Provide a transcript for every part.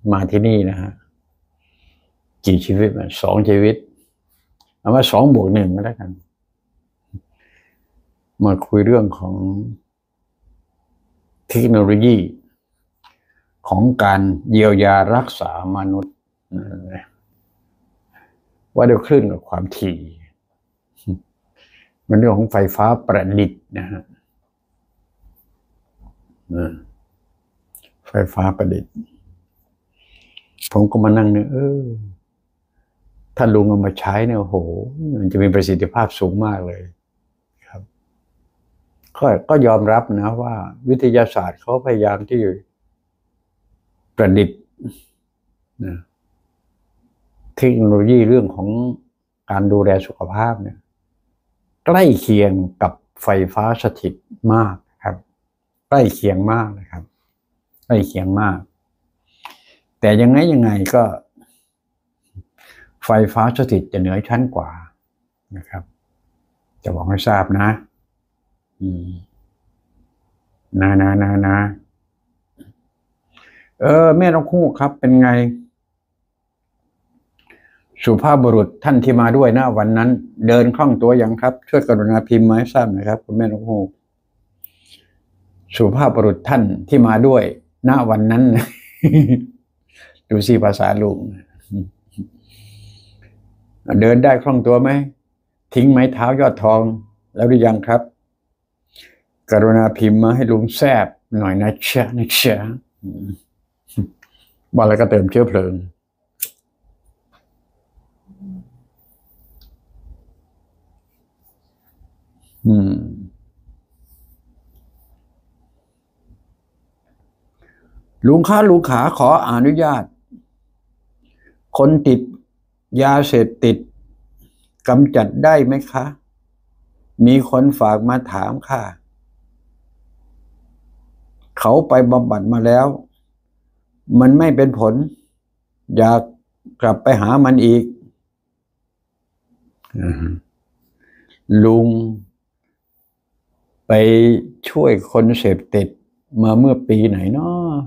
มาที่นี่นะฮะกี่ชีวิตมัน2 ชีวิตเอาว่า2+1ก็แล้วกันมาคุยเรื่องของเทคโนโลยีของการเยียวยารักษามนุษย์ว่าด้วยคลื่นกับความถี่มันเรื่องของไฟฟ้าประดิษฐ์นะฮะไฟฟ้าประดิษฐ์ผมก็มานั่งเนี่ยถ้าลุงเอามาใช้เนี่ยโอ้โหมันจะมีประสิทธิภาพสูงมากเลยครับก็ยอมรับนะว่าวิทยาศาสตร์เขาพยายามที่ประดิษฐ์นะเทคโนโลยีเรื่องของการดูแลสุขภาพเนี่ยใกล้เคียงกับไฟฟ้าสถิตมากครับใกล้เคียงมากนะครับใกล้เคียงมากแต่ยังไงก็ไฟฟ้าสถิตจะเหนือชั้นกว่านะครับจะบอกให้ทราบนะนะแม่นกฮูกครับเป็นไงสุภาพบุรุษท่านที่มาด้วยนะวันนั้นเดินคล่องตัวยังครับช่วยกรุณาพิมพ์มาให้ทราบหน่อยครับคุณแม่นกฮูกสุภาพบุรุษท่านที่มาด้วยณวันนั้น ดูสิภาษาลุงเดินได้คล่องตัวไหมทิ้งไม้เท้ายอดทองแล้วหรือยังครับกรุณาพิมพ์มาให้ลุงแซบหน่อยนะเชะบอกแล้วก็เติมเชื้อเพลิงลุงขาขออนุญาตคนติดยาเสพติดกำจัดได้ไหมคะมีคนฝากมาถามค่ะเขาไปบำบัดมาแล้วมันไม่เป็นผลอยากกลับไปหามันอีกลุงไปช่วยคนเสพติดมาเมื่อปีไหนเนาะ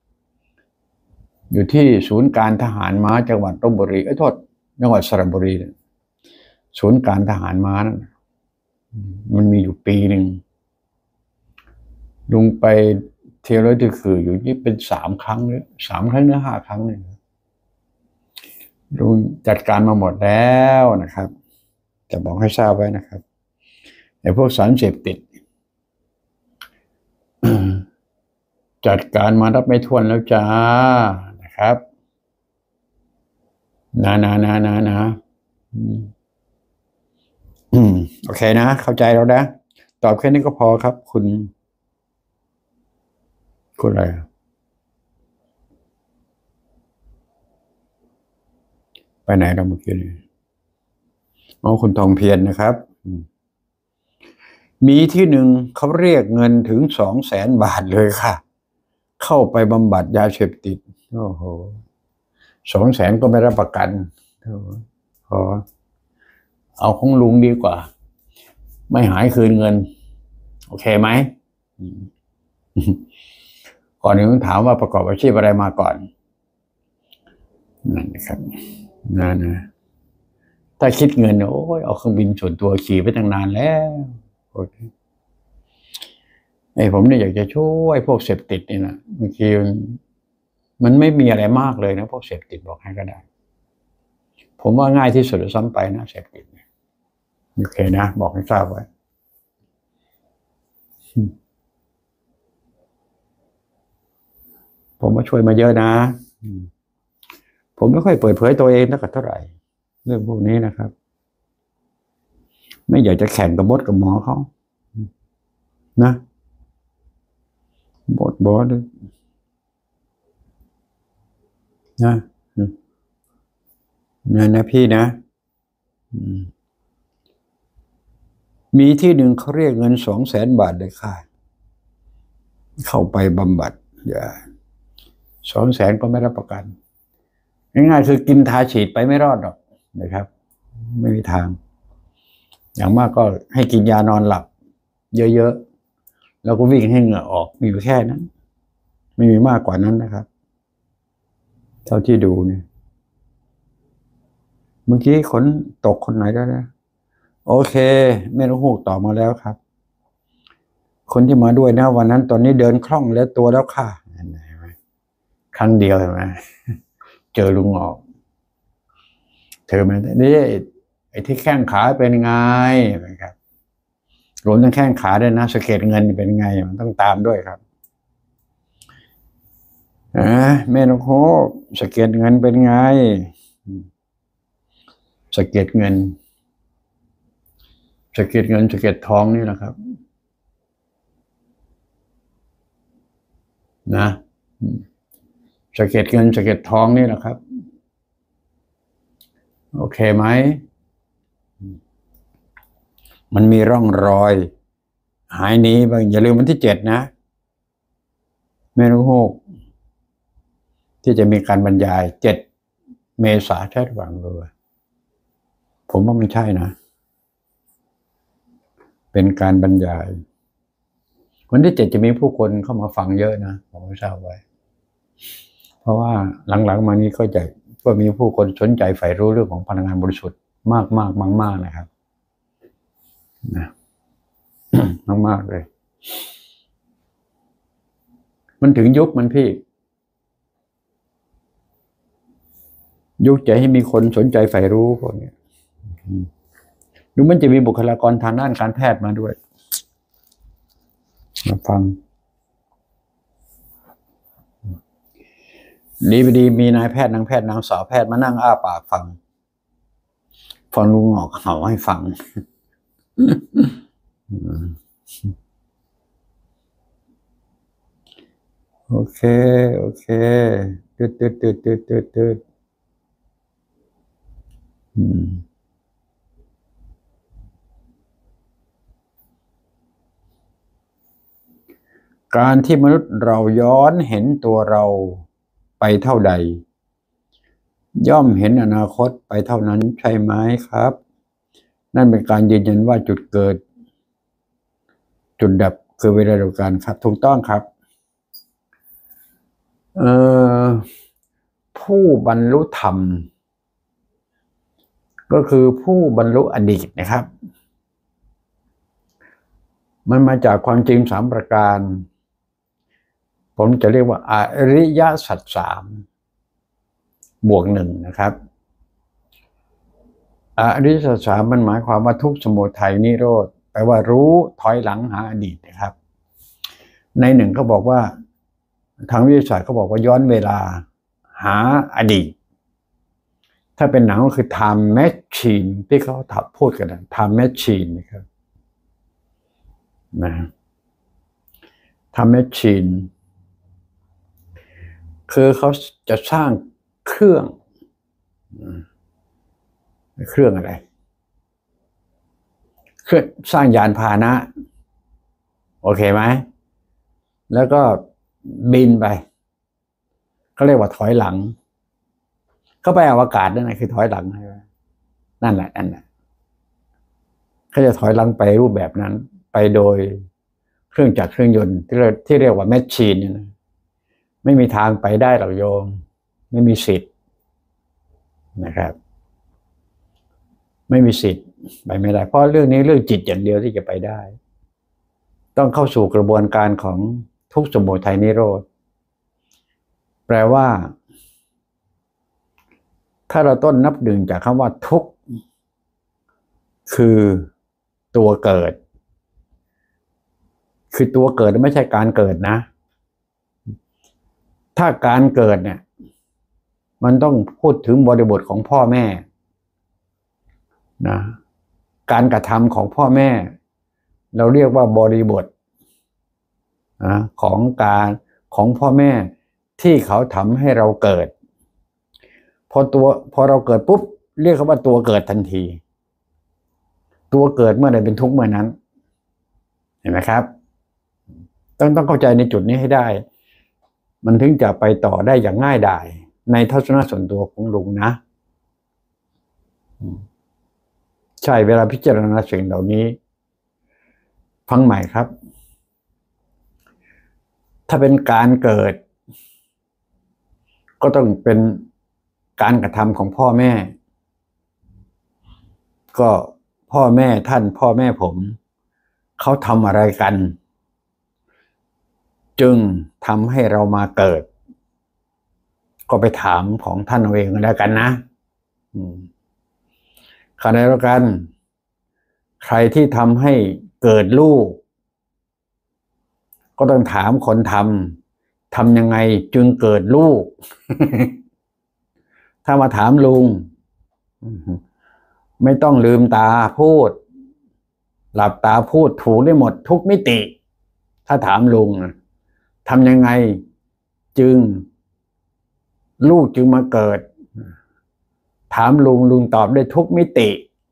อยู่ที่ศูนย์การทหารม้าจังหวัดลพบุรีจังหวัดสระบุรีศูนย์การทหารม้านั้นมันมีอยู่ปีหนึ่งลุงไปเที่ยวแล้วที่คืออยู่ที่เป็น3 ครั้งหรือ5 ครั้งเนี่ยลุงจัดการมาหมดแล้วนะครับจะบอกให้ทราบไว้นะครับไอ้พวกสารเสพติดจัดการมารับไม่ถ้วนแล้วจ้านะครับนะโอเคนะเข้าใจแล้วนะตอบแค่นี้ก็พอครับคุณอะไรไปไหนเราเมื่อกี้นี้คุณทองเพียรนะครับมีที่หนึ่งเขาเรียกเงินถึง200,000 บาทเลยค่ะเข้าไปบำบัดยาเสพติดโอ้โห200,000ก็ไม่รับประกันพอเอาของลุงดีกว่าไม่หายคืนเงินโอเคไหมก่อนหนึ่งถามว่าประกอบอาชีพอะไรมาก่อนนั่นนะครับนะถ้าคิดเงินโอ้ยเอาเครื่องบินส่วนตัวขี่ไปตั้งนานแล้วโอเคผมเนี่ยอยากจะช่วยพวกเสพติดนี่นะบางทีมันไม่มีอะไรมากเลยนะพวกเสพติดบอกให้ก็ได้ผมว่าง่ายที่สุดซ้ำไปนะเสพติดโอเคนะบอกให้ทราบไว้ผมมาช่วยมาเยอะนะผมไม่ค่อยเปิดเผยตัวเองเท่าไหร่เรื่องพวกนี้นะครับไม่อยากจะแข่งกับบอสกับหมอเขานะบอสนะพี่นะมีที่หนึ่งเขาเรียกเงิน200,000 บาทเลยค่ะเข้าไปบำบัดอย่า200,000ก็ไม่รับประกันง่ายๆคือกินทาฉีดไปไม่รอดหรอกนะครับไม่มีทางอย่างมากก็ให้กินยานอนหลับเยอะๆแล้วก็วิ่งให้เหงื่อออกมีอยู่แค่นั้นไม่มีมากกว่านั้นนะครับเท่าที่ดูเนี่ยเมื่อกี้คนตกคนไหนแล้วนะโอเคแม่ลูกฮูกตอบมาแล้วครับคนที่มาด้วยนะวันนั้นตอนนี้เดินคล่องแล้วตัวแล้วค่ะเห็นไหมครั้งเดียวเห็นไหมเจอลุงออกเธอมันนี่ไอ้ที่แข้งขาเป็นไงนะครับรวมทั้งแข้งขาด้วยนะสะเก็ดเงินเป็นไงมันต้องตามด้วยครับแม่นกฮูกสะเก็ดเงินเป็นไงสะเก็ดเงินสะเก็ดเงินสะเก็ดทองนี่แหละครับนะสะเก็ดเงินสะเก็ดทองนี่แหละครับโอเคไหมมันมีร่องรอยหายหนีบ้างอย่าลืมวันที่7นะแม่นกฮูกที่จะมีการบรรยาย7 เมษายนใช่หรือเปล่าผมว่ามันใช่นะเป็นการบรรยายวันที่7จะมีผู้คนเข้ามาฟังเยอะนะผมไม่ทราบไว้เพราะว่าหลังๆมานี้ก็มีผู้คนสนใจใฝ่รู้เรื่องของพลังงานบริสุทธิ์มากนะครับนะมากเลย มันถึงยุคมันพี่ยุคจะให้มีคนสนใจใฝ่รู้พวกนี้ดูมันจะมีบุคลากรทางด้านการแพทย์มาด้วยมาฟังดีมีนายแพทย์นางแพทย์นางสาวแพทย์มานั่งอ้าปากฟังลุงหงอกเห่าให้ฟังโอเคตืดการที่มนุษย์เราย้อนเห็นตัวเราไปเท่าใดย่อมเห็นอนาคตไปเท่านั้นใช่ไหมครับนั่นเป็นการยืนยันว่าจุดเกิดจุดดับคือเวลาเดียวกันครับถูกต้องครับผู้บรรลุธรรมก็คือผู้บรรลุอดีตนะครับมันมาจากความจริง3 ประการผมจะเรียกว่าอริยสัจ3 บวก 1นะครับอริยสัจ3มันหมายความว่าทุกข์สมุทัยนิโรธแปลว่ารู้ถอยหลังหาอดีตนะครับใน1เขาบอกว่าทางวิทยาศาสตร์เขาบอกว่าย้อนเวลาหาอดีตถ้าเป็นหนังก็คือ time machine ที่เขาพูดกันนะ time machine นะครับtime machine คือเขาจะสร้างเครื่องอะไรเครื่องสร้างยานพาหนะโอเคไหมแล้วก็บินไปเขาเรียกว่าถอยหลังเขาไปอวกาศนั่นแหละคือถอยหลังนั่นแหละเขาจะถอยหลังไปรูปแบบนั้นไปโดยเครื่องจักรเครื่องยนต์ที่เรียกว่าแมชชีนนะไม่มีทางไปได้หรอกโยมไม่มีสิทธิ์นะครับไม่มีสิทธิ์ไปไม่ได้เพราะเรื่องนี้เรื่องจิตอย่างเดียวที่จะไปได้ต้องเข้าสู่กระบวนการของทุกข์สมุทัยนิโรธแปลว่าถ้าเราต้นนับหนึ่งจากคำว่าทุกข์คือตัวเกิดคือตัวเกิดไม่ใช่การเกิดนะถ้าการเกิดเนี่ยมันต้องพูดถึงบริบทของพ่อแม่นะการกระทำของพ่อแม่เราเรียกว่าบริบทของพ่อแม่ที่เขาทำให้เราเกิดพอเราเกิดปุ๊บเรียกเขาว่าตัวเกิดทันทีตัวเกิดเมื่อใดเป็นทุกข์เมื่อนั้นเห็นไหมครับต้องเข้าใจในจุดนี้ให้ได้มันถึงจะไปต่อได้อย่างง่ายดายในทัศนะส่วนตัวของลุงนะใช่เวลาพิจารณาสิ่งเหล่านี้ฟังใหม่ครับถ้าเป็นการเกิดก็ต้องเป็นการกระทำของพ่อแม่ก็พ่อแม่ท่านพ่อแม่ผมเขาทำอะไรกันจึงทำให้เรามาเกิดก็ไปถามของท่านเอาเองก็แล้วกันนะขณะเดียวกันใครที่ทำให้เกิดลูกก็ต้องถามคนทำยังไงจึงเกิดลูก ถ้ามาถามลุงไม่ต้องลืมตาพูดหลับตาพูดถูกได้หมดทุกมิติถ้าถามลุงทำยังไงจึงลูกจึงมาเกิดถามลุงตอบได้ทุกมิติ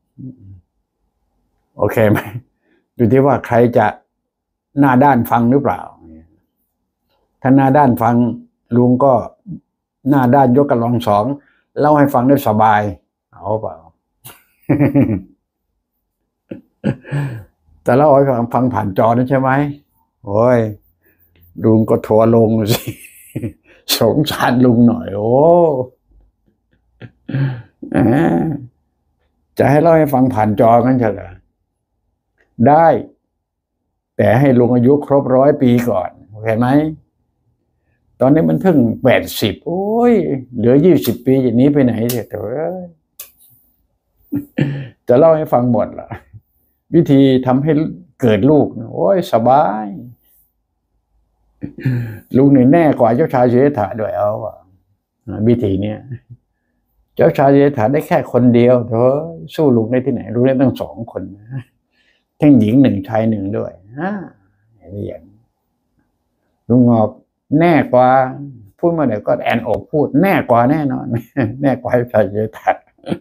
โอเคไหมอยู่ที่ว่าใครจะหน้าด้านฟังหรือเปล่าถ้าหน้าด้านฟังลุงก็หน้าด้านยกกำลังสองเล่าให้ฟังได้สบายเอาเปล่า แต่เล่าให้ฟังผ่านจอนั่นใช่ไหมโอ้ยลุงก็ทัวร์ลงสิ สงสารลุงหน่อยโอ้จะให้เล่าให้ฟังผ่านจอกันเฉยเหรอได้แต่ให้ลุงอายุครบ100 ปีก่อนโอเคไหมตอนนี้มันเพิ่ง80โอ้ยเหลือ20 ปีอย่างนี้ไปไหนเถอะจะเล่าให้ฟังหมดล่ะวิธีทำให้เกิดลูกโอ้ยสบายลุงนี่แน่กว่าเจ้าชายสิทธัตถะด้วยเอาวิธีเนี้ยเจ้าชายสิทธัตถะได้แค่คนเดียวเถอะสู้ลุงได้ที่ไหนลุงได้ตั้ง2 คนนะทั้งหญิง1ชาย1ด้วยอย่างลุงงอกแน่กว่าพูดมาเดี๋ยวก็แอนอกพูดแน่กว่าแน่นอน แน่กว่าเจ้าชายสิทธัตถะ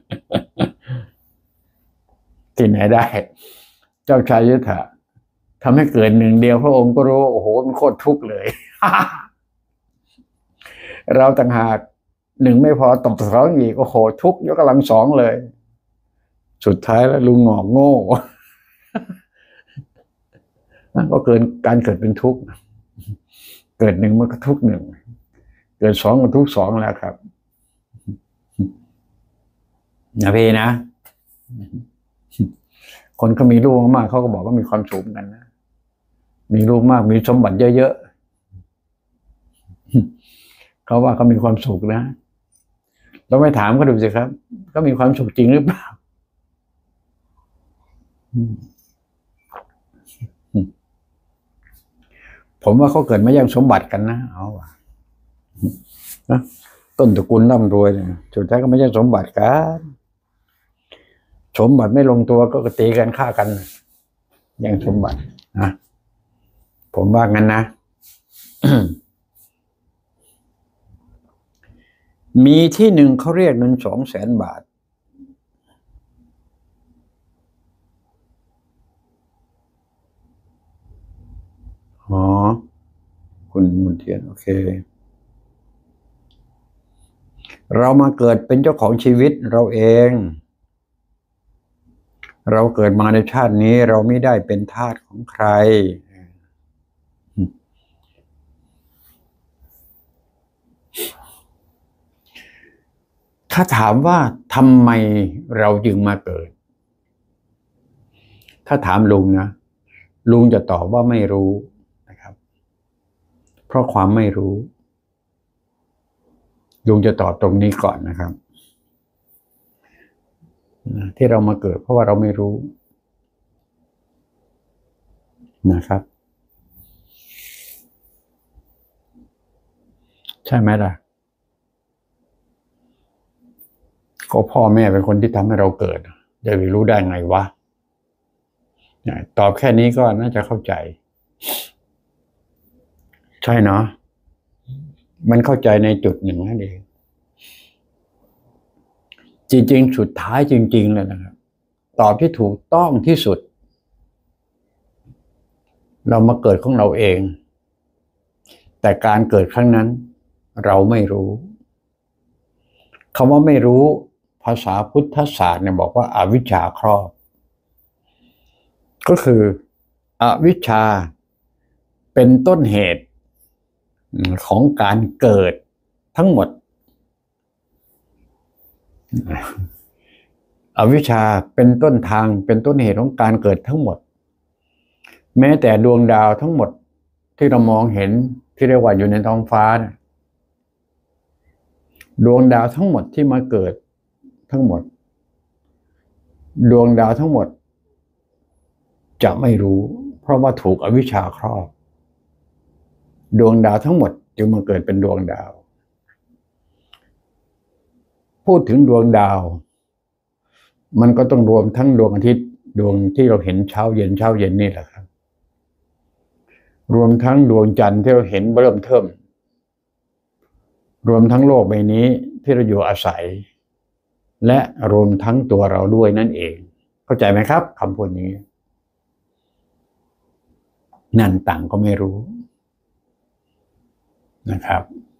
ที่ไหนได้เจ้าชายสิทธัตถะทำให้เกิด1 เดียวพระองค์ก็รู้โอ้โหมันโคตรทุกข์เลย เราต่างหาก1ไม่พอตบ2อีกโอ้โหทุกข์ยกกำลัง2เลยสุดท้ายแล้วลุงงอกโง่ นั่นก็เกินการเกิดเป็นทุกข์เกิด1มันก็ทุกข์1เกิด2ก็ทุกข์2แล้วครับนะพี่นะคนเขามีลูกมากเขาก็บอกว่ามีความสุขกันนะมีลูกมากมีสมบัติเยอะๆเขาว่าเขามีความสุขนะเราไม่ถามเขาดูสิครับก็มีความสุขจริงหรือเปล่าผมว่าเขาเกิดมาแย่งสมบัติกันนะเอาว่ะต้นตระกูลร่ำรวยเนี่ยสุดท้ายก็ไม่แย่งสมบัติกันสมบัติไม่ลงตัวก็ตีกันฆ่ากันแย่งสมบัตินะผมว่างั้นนะ มีที่หนึ่งเขาเรียกเงิน200,000 บาทอ๋อคุณมุนเทียนโอเคเรามาเกิดเป็นเจ้าของชีวิตเราเองเราเกิดมาในชาตินี้เราไม่ได้เป็นทาสของใครถ้าถามว่าทำไมเราจึงมาเกิดถ้าถามลุงนะลุงจะตอบว่าไม่รู้นะครับเพราะความไม่รู้ลุงจะตอบตรงนี้ก่อนนะครับที่เรามาเกิดเพราะว่าเราไม่รู้นะครับใช่ไหมล่ะก็พ่อแม่เป็นคนที่ทำให้เราเกิดจะไปรู้ได้ไงวะตอบแค่นี้ก็น่าจะเข้าใจใช่เนาะมันเข้าใจในจุดหนึ่งนั่นเองจริงๆสุดท้ายจริงๆเลยนะครับตอบที่ถูกต้องที่สุดเรามาเกิดของเราเองแต่การเกิดครั้งนั้นเราไม่รู้คำว่าไม่รู้ภาษาพุทธศาสตร์เนี่ยบอกว่าอวิชชาครอบก็คืออวิชชาเป็นต้นเหตุของการเกิดทั้งหมดอวิชชาเป็นต้นทางเป็นต้นเหตุของการเกิดทั้งหมดแม้แต่ดวงดาวทั้งหมดที่เรามองเห็นที่เรียกว่าอยู่ในท้องฟ้านะดวงดาวทั้งหมดที่มาเกิดทั้งหมดดวงดาวทั้งหมดจะไม่รู้เพราะว่าถูกอวิชชาครอบดวงดาวทั้งหมดจึงมาเกิดเป็นดวงดาวพูดถึงดวงดาวมันก็ต้องรวมทั้งดวงอาทิตย์ดวงที่เราเห็นเช้าเย็นนี่แหละครับรวมทั้งดวงจันทร์ที่เราเห็นเริ่มเทิมรวมทั้งโลกใบนี้ที่เราอยู่อาศัยและรวมทั้งตัวเราด้วยนั่นเองเข้าใจไหมครับคำพูดนี้นั่นต่างก็ไม่รู้นะครับ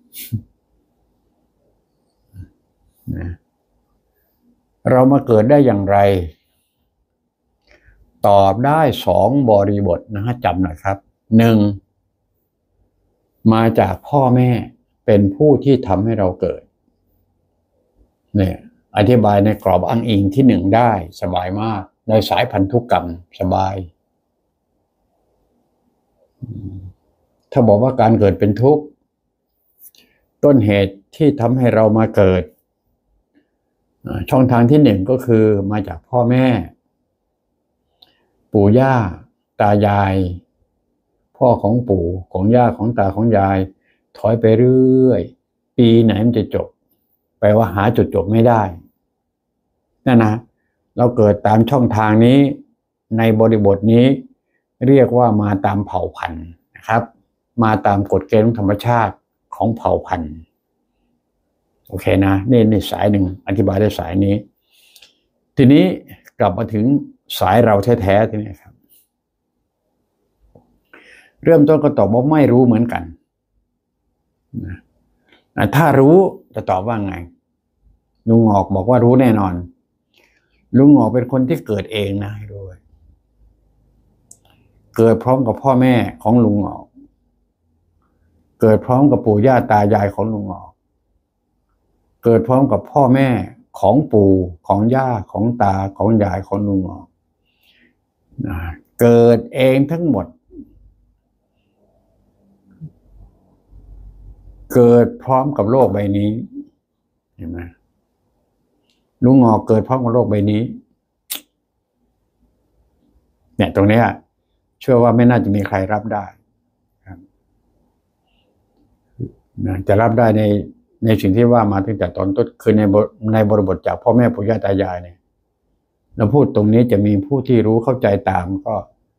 นะเรามาเกิดได้อย่างไรตอบได้2 บริบทนะฮะจำหน่อยครับ 1. มาจากพ่อแม่เป็นผู้ที่ทำให้เราเกิดเนี่ยอธิบายในกรอบอ้างอิงที่ 1ได้สบายมากในสายพันธุกรรมสบายถ้าบอกว่าการเกิดเป็นทุกข์ต้นเหตุที่ทำให้เรามาเกิดช่องทางที่ 1ก็คือมาจากพ่อแม่ปู่ย่าตายายพ่อของปู่ของย่าของตาของยายถอยไปเรื่อยปีไหนมันจะจบแปลว่าหาจุดจบไม่ได้นั่นนะเราเกิดตามช่องทางนี้ในบริบทนี้เรียกว่ามาตามเผ่าพันธุ์นะครับมาตามกฎเกณฑ์ของธรรมชาติของเผ่าพันธุ์โอเคนะนี่สายหนึ่งอธิบายได้สายนี้ทีนี้กลับมาถึงสายเราแท้ๆทีนี้ครับเริ่มต้นก็ตอบว่าไม่รู้เหมือนกันนะถ้ารู้จะตอบว่าไงลุงหงอกบอกว่ารู้แน่นอนลุงหงอกเป็นคนที่เกิดเองนะให้ด้วยเกิดพร้อมกับพ่อแม่ของลุงหงอกเกิดพร้อมกับปู่ย่าตายายของลุงหงอกเกิดพร้อมกับพ่อแม่ของปู่ของย่าของตาของยายของลุงหงอกเกิดเองทั้งหมดเกิดพร้อมกับโลกใบนี้เห็นไหมลุงหงอกเกิดพร้อมกับโลกใบนี้เนี่ยตรงนี้เชื่อว่าไม่น่าจะมีใครรับได้ครับจะรับได้ในสิ่งที่ว่ามาตั้งแต่ตอนต้นคือในบริบทจากพ่อแม่ปู่ย่าตายายเนี่ยเราพูดตรงนี้จะมีผู้ที่รู้เข้าใจตามก็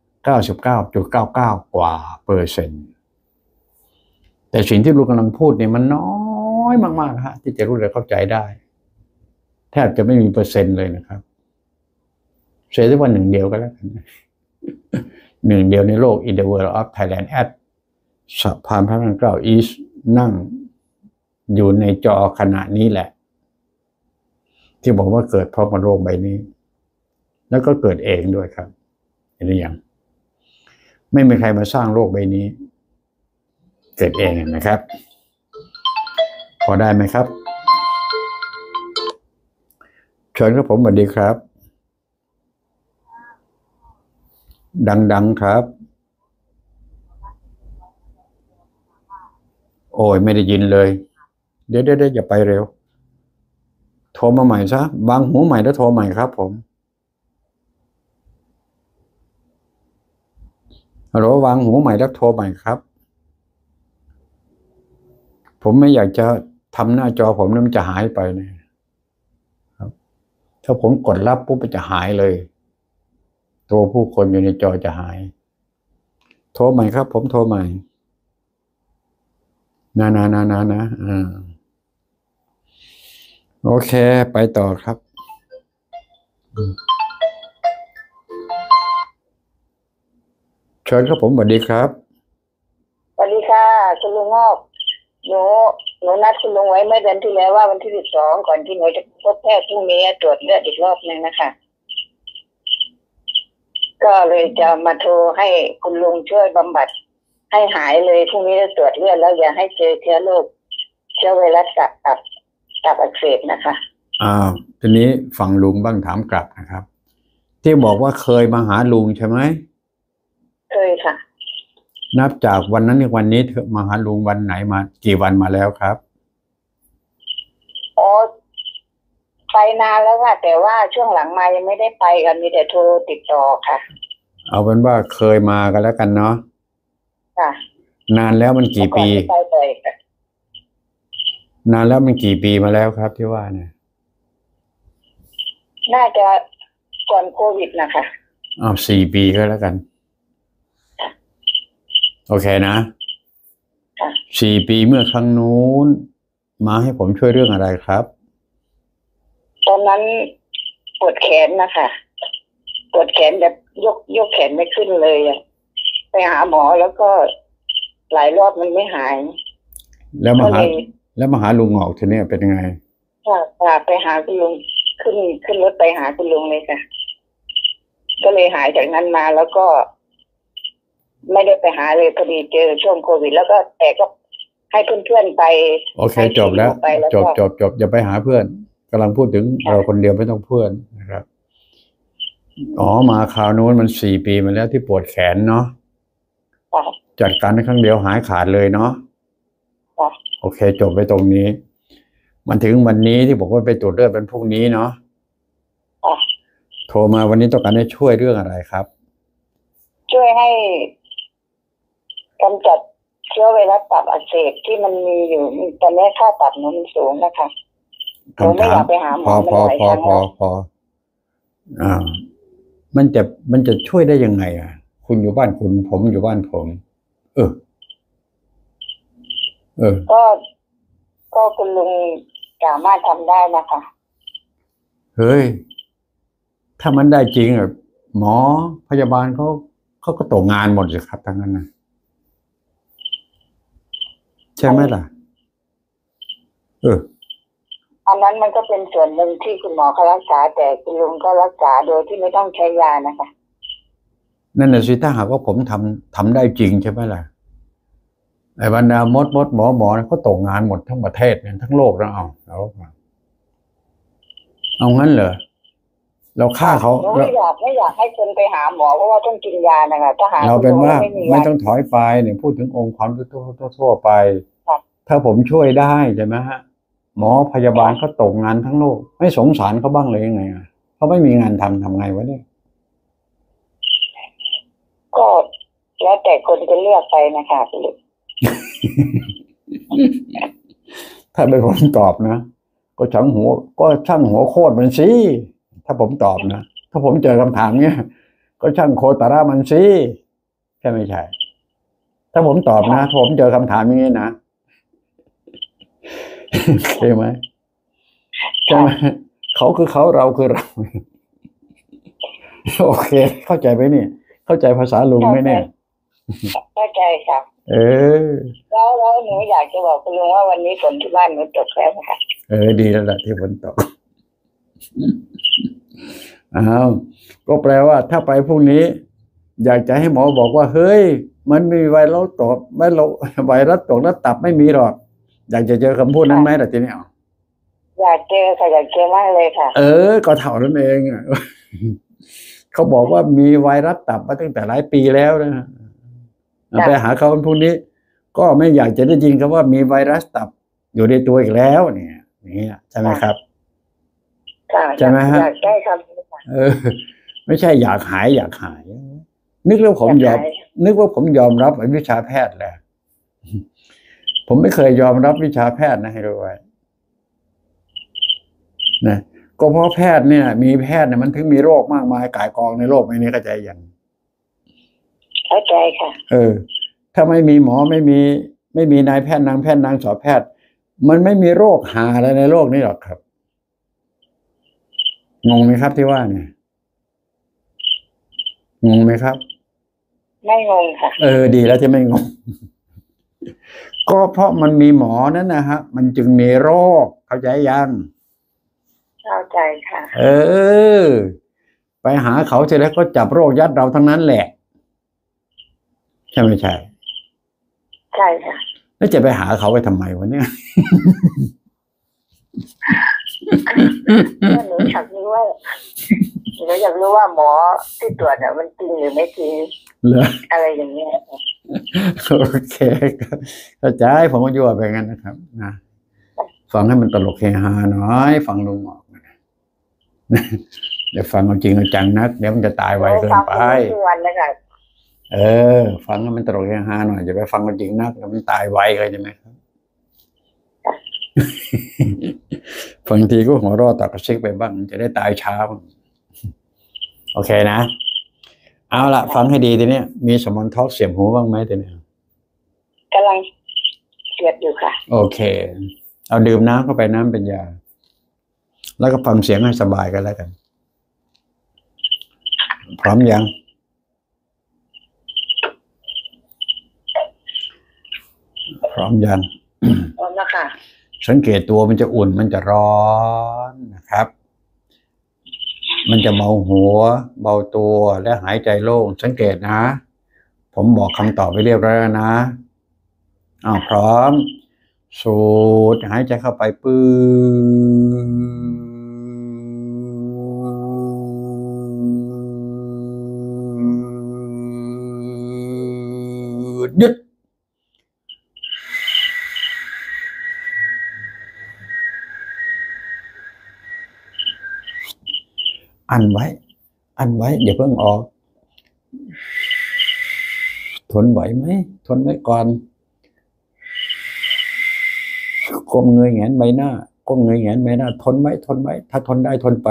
99.99 กว่าเปอร์เซ็นต์แต่สิ่งที่ลุงกำลังพูดเนี่ยมันน้อยมากๆฮะที่จะรู้และเข้าใจได้แทบจะไม่มีเปอร์เซ็นต์เลยนะครับเสียได้ว่า1 เดียวก็แล้วกัน1 เดียวในโลก in the world of Thailand at สะพานพระนั่งเกล้า East นั่งอยู่ในจอขณะนี้แหละที่บอกว่าเกิดพร้อมกับโลกใบนี้แล้วก็เกิดเองด้วยครับเห็นหรือยังไม่มีใครมาสร้างโลกใบนี้เกิดเองนะครับพอได้ไหมครับเชิญครับผมสวัสดีครับดังๆครับโอ้ยไม่ได้ยินเลยเดี๋ยวอย่าไปเร็วโทรมาใหม่ซะวางหูใหม่แล้วโทรใหม่ครับผมฮัลโหลวางหูใหม่แล้วโทรใหม่ครับผมไม่อยากจะทำหน้าจอผมแล้วมันจะหายไปนะครับถ้าผมกดรับปุ๊บมันจะหายเลยตัวผู้คนอยู่ในจอจะหายโทรใหม่ครับผมโทรใหม่นะโอเคไปต่อครับเชิญครับผมสวัสดีครับสวัสดีค่ะคุณลุงงอกหนูนัดคุณลุงไว้เมื่อเดือนที่แล้วว่าวันที่12ก่อนที่หนูจะพบแพทย์พรุ่งนี้ตรวจเลือดอีกรอบนึงนะคะก็เลยจะมาโทรให้คุณลุงช่วยบำบัดให้หายเลยพรุ่งนี้จะตรวจเลือดแล้วอย่าให้เจอเชื้อโรคเชื้อไวรัสตับอักเสบนะคะทีนี้ฝั่งลุงบ้างถามกลับนะครับ ที่บอกว่าเคยมาหาลุงใช่ไหมเคยค่ะนับจากวันนั้นถึงวันนี้เธอมาหาลุงวันไหนมากี่วันมาแล้วครับอ๋อไปนานแล้วค่ะแต่ว่าช่วงหลังมายังไม่ได้ไปกันมีแต่โทรติดต่อค่ะเอาเป็นว่าเคยมากันแล้วกันเนาะค่ะนานแล้วมันกี่ปีไปบ่อยค่ะนานแล้วมันกี่ปีมาแล้วครับที่ว่าเนี่ยน่าจะก่อนโควิดนะคะ 4 ปีก็แล้วกันโอเคนะ4 ปีเมื่อครั้งนู้นมาให้ผมช่วยเรื่องอะไรครับตอนนั้นปวดแขนนะคะปวดแขนแบบยกแขนไม่ขึ้นเลยอะไปหาหมอแล้วก็หลายรอบมันไม่หายแล้วมาหาลุงหงอกทีนี้เป็นยังไงค่ะไปหาคุณลุงขึ้นรถไปหาคุณลุงเลยค่ะก็เลยหายจากนั้นมาแล้วก็ไม่ได้ไปหาเลยพอดีเจอช่วงโควิดแล้วก็แต่ก็ให้เพื่อนๆไปโอเคจบแล้วจบอย่าไปหาเพื่อนกำลังพูดถึงเราคนเดียวไม่ต้องเพื่อนนะครับมาคราวนู้นมัน4 ปีมาแล้วที่ปวดแขนเนาะจัดการในครั้งเดียวหายขาดเลยเนาะโอเคจบไปตรงนี้มันถึงวันนี้ที่บอกว่าไปตรวจเลือดเป็นพรุ่งนี้เนาะโทรมาวันนี้ต้องการให้ช่วยเรื่องอะไรครับช่วยให้กำจัดเชื้อไวรัสตับอักเสบที่มันมีอยู่ตอนนี้ค่าตับมันสูงนะคะผมไม่อยากไปหาหมอพอมันจะช่วยได้ยังไงคุณอยู่บ้านคุณผมอยู่บ้านผมก็คุณลุงสามารถทำได้นะคะเฮ้ยถ้ามันได้จริงหมอพยาบาลเขาก็ตกงานหมดสิครับทั้งนั้นนะใช่ไหมล่ะอันนั้นมันก็เป็นส่วนหนึ่งที่คุณหมอเขารักษาแต่คุณลุงก็รักษาโดยที่ไม่ต้องใช้ยานะคะนั่นน่ะสิถ้าหากว่าผมทำได้จริงใช่ไหมล่ะไอ้บรรดามดหมอเขาตกงานหมดทั้งประเทศเนี่ยทั้งโลกแล้วเอางั้นเหรอเราฆ่าเขาไม่อยากให้คนไปหาหมอเพราะว่าต้องกินยานะคะถ้าหาเราเป็นว่าไม่ต้องถอยไปเนี่ยพูดถึงองค์ความทั่วไปถ้าผมช่วยได้ใช่ไหมฮะหมอพยาบาลเขาตกงานทั้งโลกไม่สงสารเขาบ้างเลยยังไงเขาไม่มีงานทำไงวะเนี่ยก็แล้วแต่คนจะเลือกไปนะคะพี่ลุงถ้าเป็นผมตอบนะก็ช่างหัวโคตรมันสิถ้าผมตอบนะถ้าผมเจอคำถามเนี้ยก็ช่างโคตรระมันสิใช่ไม่ใช่ถ้าผมตอบนะผมเจอคำถามอย่างนี้นะใช่ไหมใช่ไหมเขาคือเขาเราคือเราโอเคเข้าใจไหมเนี่ยเข้าใจภาษาลุงไหมเนี่ยเข้าใจครับแล้วหนูอยากจะบอกคุณลุงว่าวันนี้ฝนที่บ้านหนูตกแล้วค่ะดีแล้วล่ะที่ฝนตกก็แปลว่าถ้าไปพรุ่งนี้อยากจะให้หมอบอกว่าเฮ้ยมันมีไวรัสตกไม่เราไวรัสตกแล้วตับไม่มีหรอกอยากจะเจอคำพูดนั้นไหมล่ะทีนี้อยากเจอค่ะอยากเจอมากเลยค่ะก็เท่านั้นเองเขาบอกว่ามีไวรัสตับมาตั้งแต่หลายปีแล้วนะไปหาเขาพรุ่งนี้ก็ไม่อยากจะได้ยินคำว่ามีไวรัสตับอยู่ในตัวอีกแล้วเนี่ยอย่างเงี้ยใช่ไหมครับใช่ไหมฮะอยากได้ครับไม่ใช่อยากหายนึกว่าผมยอมรับวิชาแพทย์แหละผมไม่เคยยอมรับวิชาแพทย์นะให้รู้ไว้นะก็เพราะแพทย์เนี่ยมีแพทย์เนี่ยมันถึงมีโรคมากมายก่ายกองในโลกนี้เข้าใจยังเข้าใจค่ะถ้าไม่มีหมอไม่มีนายแพทย์นางแพทย์นางสาวแพทย์มันไม่มีโรคหาอะไรในโลกนี้หรอกครับงงไหมครับที่ว่าเนี่ยงงไหมครับไม่งงค่ะดีแล้วที่ไม่งงก็เพราะมันมีหมอนั่นนะฮะมันจึงมีโรคเข้าใจยังเข้าใจค่ะไปหาเขาเสร็จแล้วก็จับโรคยัดเราทั้งนั้นแหละใช่ไม่ใช่ใช่ค่ะแล้วจะไปหาเขาไปทำไมวะเนี่ยหนูอยากรู้ว่าหมอที่ตรวจมันจริงหรือไม่จริงเหรออะไรอย่างเงี้ยโอเคครับเข้าใจผมก็อยู่แบบนั้นนะครับนะฟังให้มันตลกเฮฮาหน่อยฟังลุงหมอกนะเดี๋ยวฟังเอาจริงเอาจังนักเดี๋ยวมันจะตายไวเกินไปทุกวันนะคะฟังให้มันตลกเฮฮาหน่อยอย่าไปฟังเอาจริงนักแล้วมันตายไวเลยใช่ไหมครับ บางทีก็หัวเราะตักกระซิกไปบ้างจะได้ตายช้าบ้างโอเคนะเอาละฟังให้ดีทีเนี้ยมีสมอนทอล์กเสียบหูบ้างไหมทีเนี้ยกำลังเสียบอยู่ค่ะโอเคเอาดื่มน้ำเข้าไปน้ำเป็นยาแล้วก็ฟังเสียงให้สบายกันแล้วกันพร้อมยังพร้อมยังพร้อมแล้วค่ะสังเกตตัวมันจะอุ่นมันจะร้อนนะครับ มันจะเบาหัวเบาตัวและหายใจโล่งสังเกตนะผมบอกคำตอบไปเรียบร้อยแล้วนะพร้อมสูดหายใจเข้าไปปื๊ดหยุดอันไว้อย่าเพิ่งออกทนไหวไหมทนไว้ก่อนก้มเงยแหงนใบหน้าทนไว้ถ้าทนได้ทนไป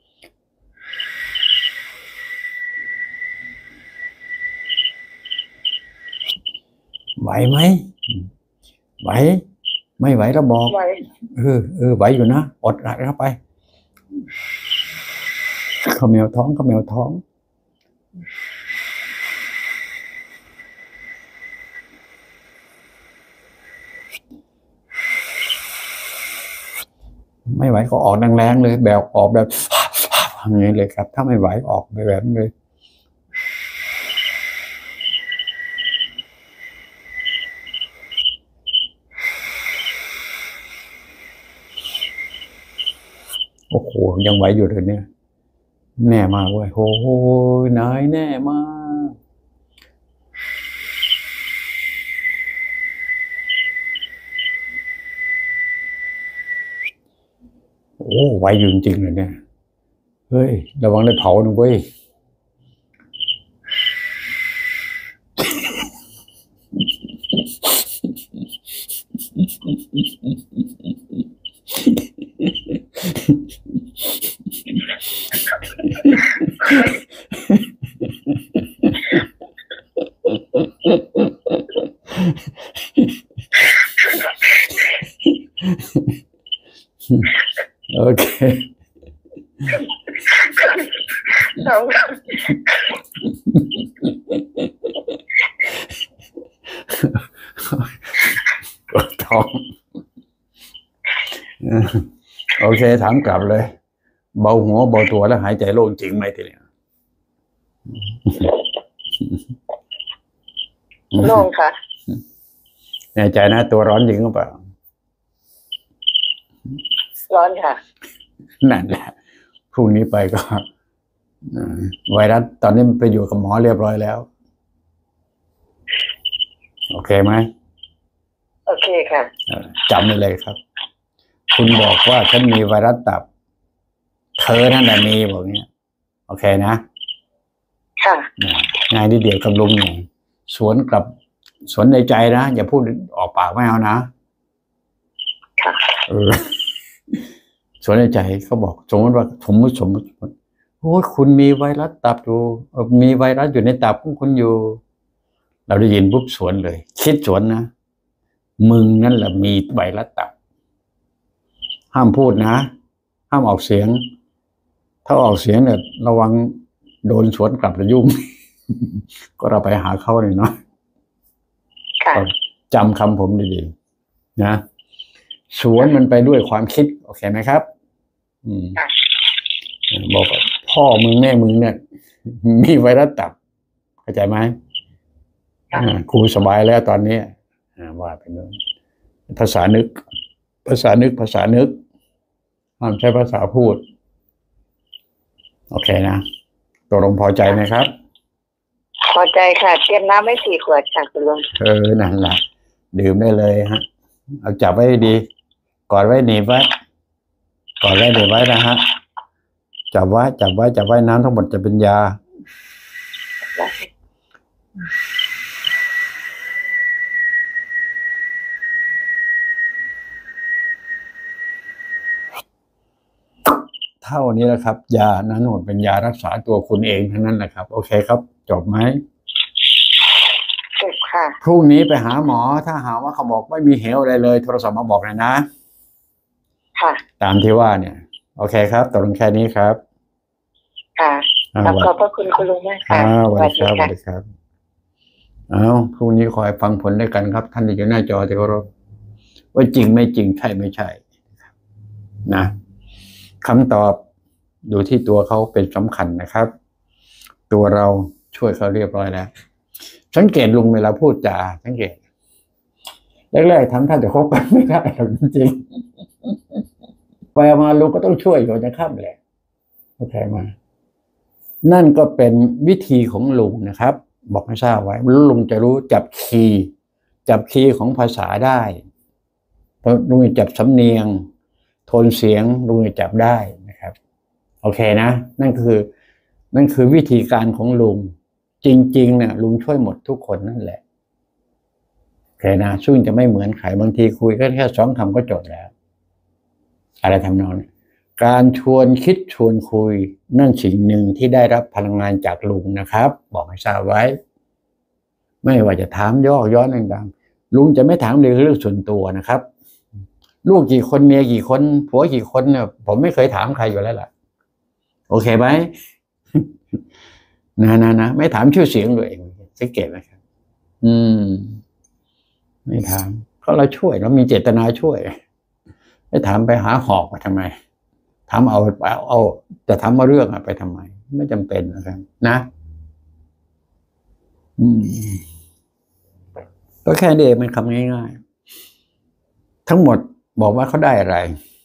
ไหวไหมไหวไม่ไหวแล้วบอกไหวไหวอยู่นะอดหลับเข้าไปเขมวท้องไม่ไหวก็ออกแรงๆเลยแบบออกแบบอย่างนี้เลยครับถ้าไม่ไหวออกไปแบบนี้เลยโอ้โหยังไหวอยู่เลยเนี่ยแน่มากเว้ยโอ้โหนายแน่มากโอ้ไหวอยู่จริงๆเลยเนี่ยเฮ้ยระวังได้เผาหนูเว้ยโอเคปวดท้องโอเคถามกลับเลยเบาหัวเบาตัวแล้วหายใจโล่งจริงไหมทีเนี้ยโล่งค่ะแน่ใจนะตัวร้อนจริงหรือเปล่าร้อนค่ะนั่นแหละพรุ่งนี้ไปก็ไวรัสตอนนี้มันไปอยู่กับหมอเรียบร้อยแล้วโอเคไหมโอเคค่ะจำไว้เลยครับคุณบอกว่าฉันมีไวรัสตับเธอนั่นแหละมีบอกเนี้ยโอเคนะค่ะง่ายนิดเดียวกับลุงเนี่ยสวนในใจนะอย่าพูดออกปากไม่เอานะค่ะสวนในใจเขาบอกสมมติโอ้คุณมีไวรัสตับอยู่มีไวรัสอยู่ในตับของคุณอยู่เราได้ยินปุ๊บสวนเลยคิดสวนนะมึงนั่นแหละมีไวรัสตับห้ามพูดนะห้ามออกเสียงถ้าออกเสียงเนี่ยระวังโดนสวนกลับจะยุ่ง ก็เราไปหาเขาเลยเนาะจำคำผมดีๆนะสวนมันไปด้วยความคิดโอเคไหมครับบอกพ่อมึงแม่มึงเนี่ยมีไวรัสตับเข้าใจไหมครูสบายแล้วตอนนี้ว่าไปเนอะภาษานึกห้ามใช้ภาษาพูดโอเคนะตกลงพอใจไหมครับพอใจค่ะเตรียมน้ำไว้4 ขวดค่ะคุณลุงนั่นแหละดื่มได้เลยฮะเอาจับไว้ดีกอดไว้หนีบไว้กอดไว้หนีบไว้นะฮะจับไว้น้ำทั้งหมดจะเป็นยาเท่านี้แหละครับยานั้นหมดเป็นยารักษาตัวคุณเองทั้งนั้นแหละครับโอเคครับจบไหมจบค่ะพรุ่งนี้ไปหาหมอถ้าหาว่าเขาบอกไม่มีเหวอะไรเลยโทรศัพท์มาบอกเลยนะค่ะตามที่ว่าเนี่ยโอเคครับตกลงแค่นี้ครับค่ะขอบพระคุณคุณลุงมากค่ะสวัสดีครับพรุ่งนี้คอยฟังผลด้วยกันครับท่านที่อยู่หน้าจอที่เคารพว่าจริงไม่จริงใช่ไม่ใช่นะคำตอบอยู่ที่ตัวเขาเป็นสำคัญนะครับตัวเราช่วยเขาเรียบร้อยแล้วสังเกตลุงเวลาพูดจาสังเกตแรกๆทำท่านจะคบกันไม่ได้หรอกจริงๆไปมาลุงก็ต้องช่วยอยู่นะครับแหละโอเคมานั่นก็เป็นวิธีของลุงนะครับบอกให้ทราบไว้ลุงจะรู้จับคีย์ของภาษาได้เพราะลุงจับสำเนียงโทนเสียงลุงจะจับได้นะครับโอเคนะนั่นคือวิธีการของลุงจริงๆเนี่ยลุงช่วยหมดทุกคนนั่นแหละโอเคนะซึ่งจะไม่เหมือนใครบางทีคุยกันแค่2 คำก็จบแล้วอะไรทำนองนี้การชวนคิดชวนคุยนั่นสิ่งหนึ่งที่ได้รับพลังงานจากลุงนะครับบอกให้ทราบไว้ไม่ว่าจะถามย่อย้อนต่างๆลุงจะไม่ถามเรื่องส่วนตัวนะครับลูกกี่คนเมียกี่คนผัวกี่คนเนี่ยผมไม่เคยถามใครอยู่แล้วล่ะโอเคไหมนะไม่ถามชื่อเสียงตัวเองสังเกตไหมครับไม่ถามก็เราช่วยเรามีเจตนาช่วยไม่ถามไปหาหอกไปทำไมถามเอาจะทำมาเรื่องไปทำไมไม่จำเป็นนะครับนะก็แค่เดมันคำง่ายๆทั้งหมดบอกว่าเขาได้อะไร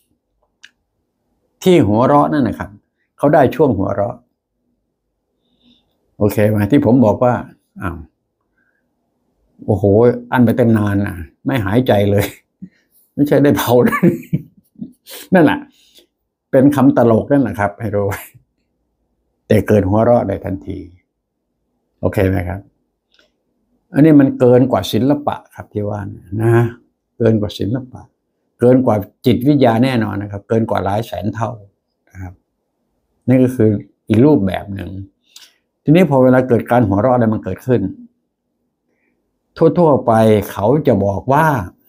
ที่หัวเราะนั่นนะครับเขาได้ช่วงหัวเราะโอเคไหมที่ผมบอกว่าโอ้โหอันไปตั้งนานนะไม่หายใจเลยไม่ใช่ได้เผาเลยนั่นแหละเป็นคำตลกนั่นแหละครับให้รู้แต่เกิดหัวเราะได้ทันทีโอเคไหมครับอันนี้มันเกินกว่าศิลปะครับที่ว่านะเกินกว่าศิลปะเกินกว่าจิตวิทยาแน่นอนนะครับเกินกว่าหลายแสนเท่านะครับนี่ก็คืออีกรูปแบบหนึ่งทีนี้พอเวลาเกิดการหัวเราะอะไรมันเกิดขึ้นทั่วๆไปเขาจะบอกว่า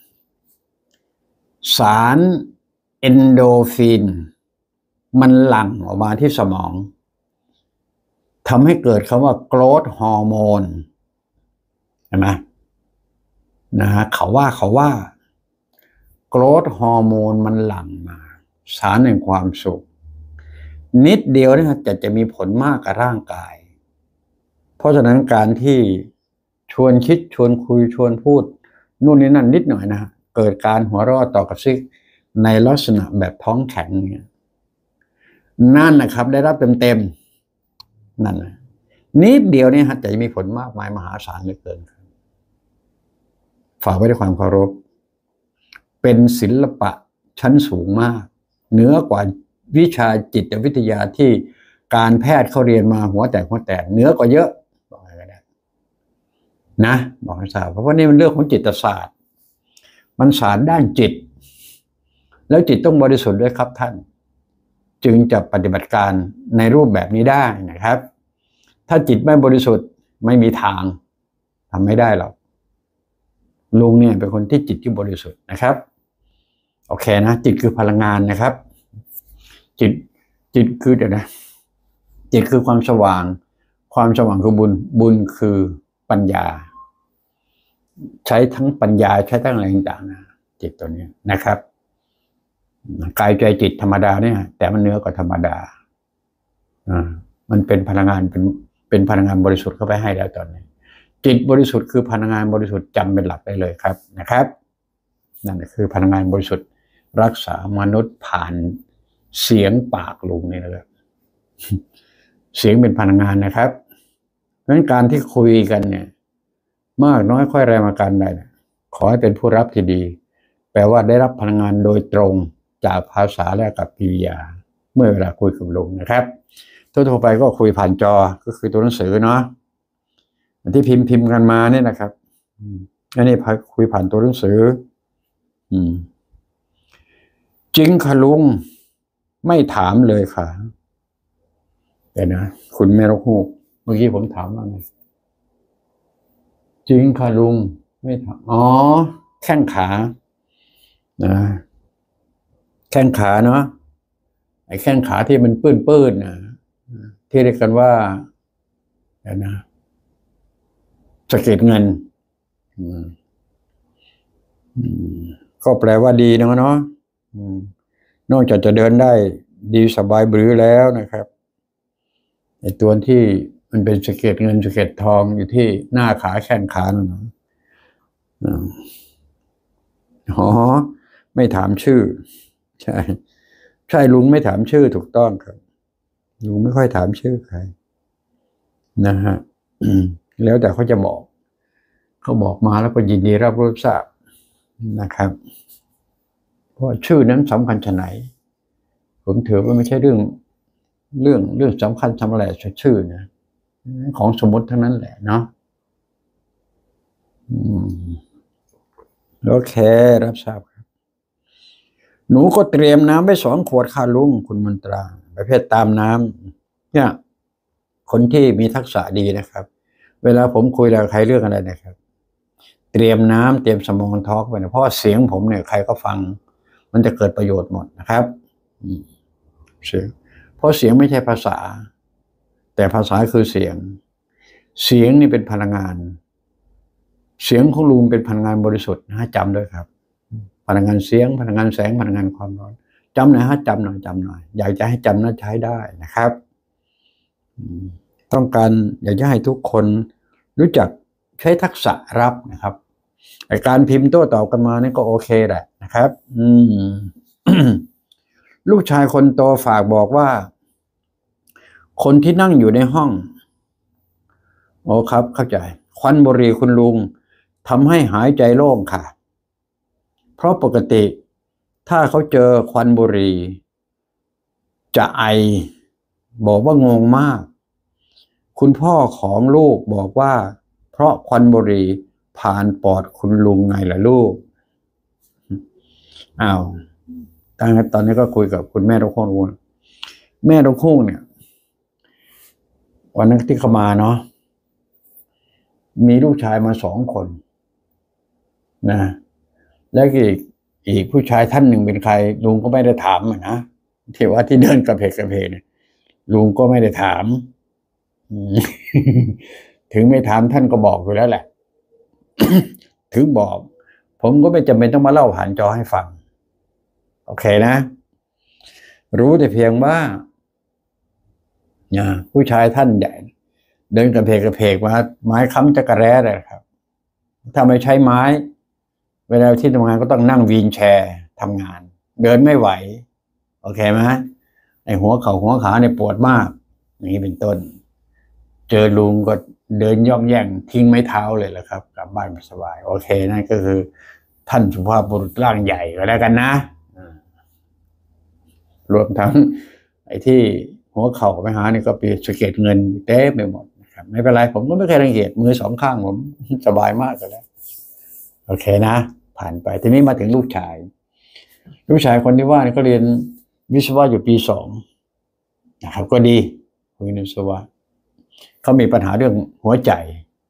สารเอนโดฟินมันหลั่งออกมาที่สมองทำให้เกิดคำว่าโกรทฮอร์โมนเห็นไหมเขาว่าโกรทฮอร์โมนมันหลั่งมาสารแห่งความสุขนิดเดียวนี่จะมีผลมากกับร่างกายเพราะฉะนั้นการที่ชวนคิดชวนคุยชวนพูดนู่นนี่นั่นนิดหน่อยนะเกิดการหัวเราะต่อกับซิกในลักษณะแบบท้องแข็งเนี่ยนั่นนะครับได้รับเต็มนั่นนะนิดเดียวนี่จะมีผลมากมายมหาศาลเหลือเกินฝากไว้ด้วยความเคารพเป็นศิลปะชั้นสูงมากเหนือกว่าวิชาจิตวิทยาที่การแพทย์เขาเรียนมาหัวแตกเหนือกว่าเยอะบอกให้ได้นะบอกให้ทราบเพราะว่านี่มันเรื่องของจิตศาสตร์มันศาสตร์ด้านจิตแล้วจิตต้องบริสุทธิ์ด้วยครับท่านจึงจะปฏิบัติการในรูปแบบนี้ได้นะครับถ้าจิตไม่บริสุทธิ์ไม่มีทางทำไม่ได้หรอกลุงเนี่ยเป็นคนที่จิตที่บริสุทธิ์นะครับโอเคนะจิตคือพลังงานนะครับจิตคือเดี๋ยวนะจิตคือความสว่างคือบุญคือปัญญาใช้ทั้งปัญญาใช้ทั้งอะไรต่างๆนะจิตตัวนี้นะครับกายใจจิตธรรมดาเนี่ยแต่มันเหนือกว่าธรรมดามันเป็นพลังงานเป็นพลังงานบริสุทธิ์เข้าไปให้แล้วตอนนี้จิตบริสุทธิ์คือพลังงานบริสุทธิ์จำเป็นหลักได้เลยครับนะครับนั่นคือพลังงานบริสุทธิ์รักษามนุษย์ผ่านเสียงปากลุงนี่นะครับเสียงเป็นพลังงานนะครับเพราะฉะนั้นการที่คุยกันเนี่ยมากน้อยค่อยแรงมากันใดนะขอให้เป็นผู้รับที่ดีแปลว่าได้รับพลังงานโดยตรงจากภาษาและกับกิริยาเมื่อเวลาคุยกับลุงนะครับทั่วไปก็คุยผ่านจอก็คือตัวหนังสือเนาะที่พิมพ์กันมาเนี่ยนะครับอันนี้คุยผ่านตัวหนังสือจริงค่ะลุงไม่ถามเลยค่ะแต่นะคุณแม่นกฮูกเมื่อกี้ผมถามว่าไงจริงค่ะลุงไม่ถามอ๋อแข้งขานะแข้งขาเนาะไอ้แข้งขาที่มันปื้นๆนะที่เรียกกันว่านะสะเก็ดเงินก็แปลว่าดีเนาะนอกจากจะเดินได้ดีสบายบรือแล้วนะครับไอ้ตัวที่มันเป็นสะเก็ดเงินสะเก็ดทองอยู่ที่หน้าขาแข้งขานั่นนะอ๋อไม่ถามชื่อใช่ลุงไม่ถามชื่อถูกต้องครับลุงไม่ค่อยถามชื่อใครนะฮะแล้วแต่เขาจะบอกเขาบอกมาแล้วก็ยินดีรับรู้ทราบนะครับเพราะชื่อนั้นสำคัญชะไหนผมถือว่าไม่ใช่เรื่องสำคัญสำหรับชื่อนะของสมมติทั้งนั้นแหละเนาะโอเครับทราบครับหนูก็เตรียมน้ำไว้2 ขวดค่ะลุงคุณมนตราประเภทตามน้ำเนี่ยคนที่มีทักษะดีนะครับเวลาผมคุยกับใครเรื่องอะไรนะครับเตรียมน้ำเตรียมสมองทอล์กไว้นะเพราะเสียงผมเนี่ยใครก็ฟังมันจะเกิดประโยชน์หมดนะครับเสียงเพราะเสียงไม่ใช่ภาษาแต่ภาษาคือเสียงนี่เป็นพลังงานเสียงของลุงเป็นพลังงานบริสุทธิ์นะจำด้วยครับพลังงานเสียงพลังงานแสงพลังงานความร้อนจำหน่อยจำหน่อยอยากจะให้จำน่าใช้ได้นะครับต้องการอยากจะให้ทุกคนรู้จักใช้ทักษะรับนะครับการพิมพ์โต้ตอบกันมานี่ก็โอเคแหละนะครับลูกชายคนโตฝากบอกว่าคนที่นั่งอยู่ในห้องโอ้ครับเข้าใจควันบุหรี่คุณลุงทำให้หายใจโล่งค่ะเพราะปกติถ้าเขาเจอควันบุหรี่จะไอบอกว่างงมากคุณพ่อของลูกบอกว่าเพราะควันบุหรี่ผ่านปอดคุณลุงไงล่ะลูกอ้าวตอนนี้ก็คุยกับคุณแม่ดอกฮูกแม่ดอกฮูกเนี่ยวันนั้นที่เขามาเนาะมีลูกชายมา2 คนนะแล้วอีกผู้ชายท่านหนึ่งเป็นใครลุงก็ไม่ได้ถามนะที่ว่าที่เดินกระเพกเนี่ยลุงก็ไม่ได้ถามถึงไม่ถามท่านก็บอกอยู่แล้วแหละ ถึงบอกผมก็ไม่จำเป็นต้องมาเล่าผ่านจอให้ฟังโอเคนะรู้แต่เพียงว่าผู้ชายท่านใหญ่เดินกระเพกมาไม้ค้ำจักรแร้เลยครับถ้าไม่ใช้ไม้เวลาที่ทำงานก็ต้องนั่งวีลแชร์ทำงานเดินไม่ไหวโอเคไหมไอ้หัวเข่าหัวขาเนี่ยปวดมากอย่างนี้เป็นต้นเจอลุงก็เดินย่องแย่งทิ้งไม้เท้าเลยแหละครับกลับบ้านสบายโอเคนั่นก็คือท่านสุภาพบุรุษร่างใหญ่ก็แล้วกันนะรวมทั้งไอ้ที่หัวเข่าไปหานี่ก็เป็นสะเก็ดเงินเต็มไปหมดนะครับไม่เป็นไรผมก็ไม่เคยรังเกียจมือ2 ข้างผมสบายมากแล้วโอเคนะผ่านไปทีนี้มาถึงลูกชายคนที่ว่านี่ก็เรียนวิศวะอยู่ปี 2นะครับก็ดีคุณวิศวะเขามีปัญหาเรื่องหัวใจ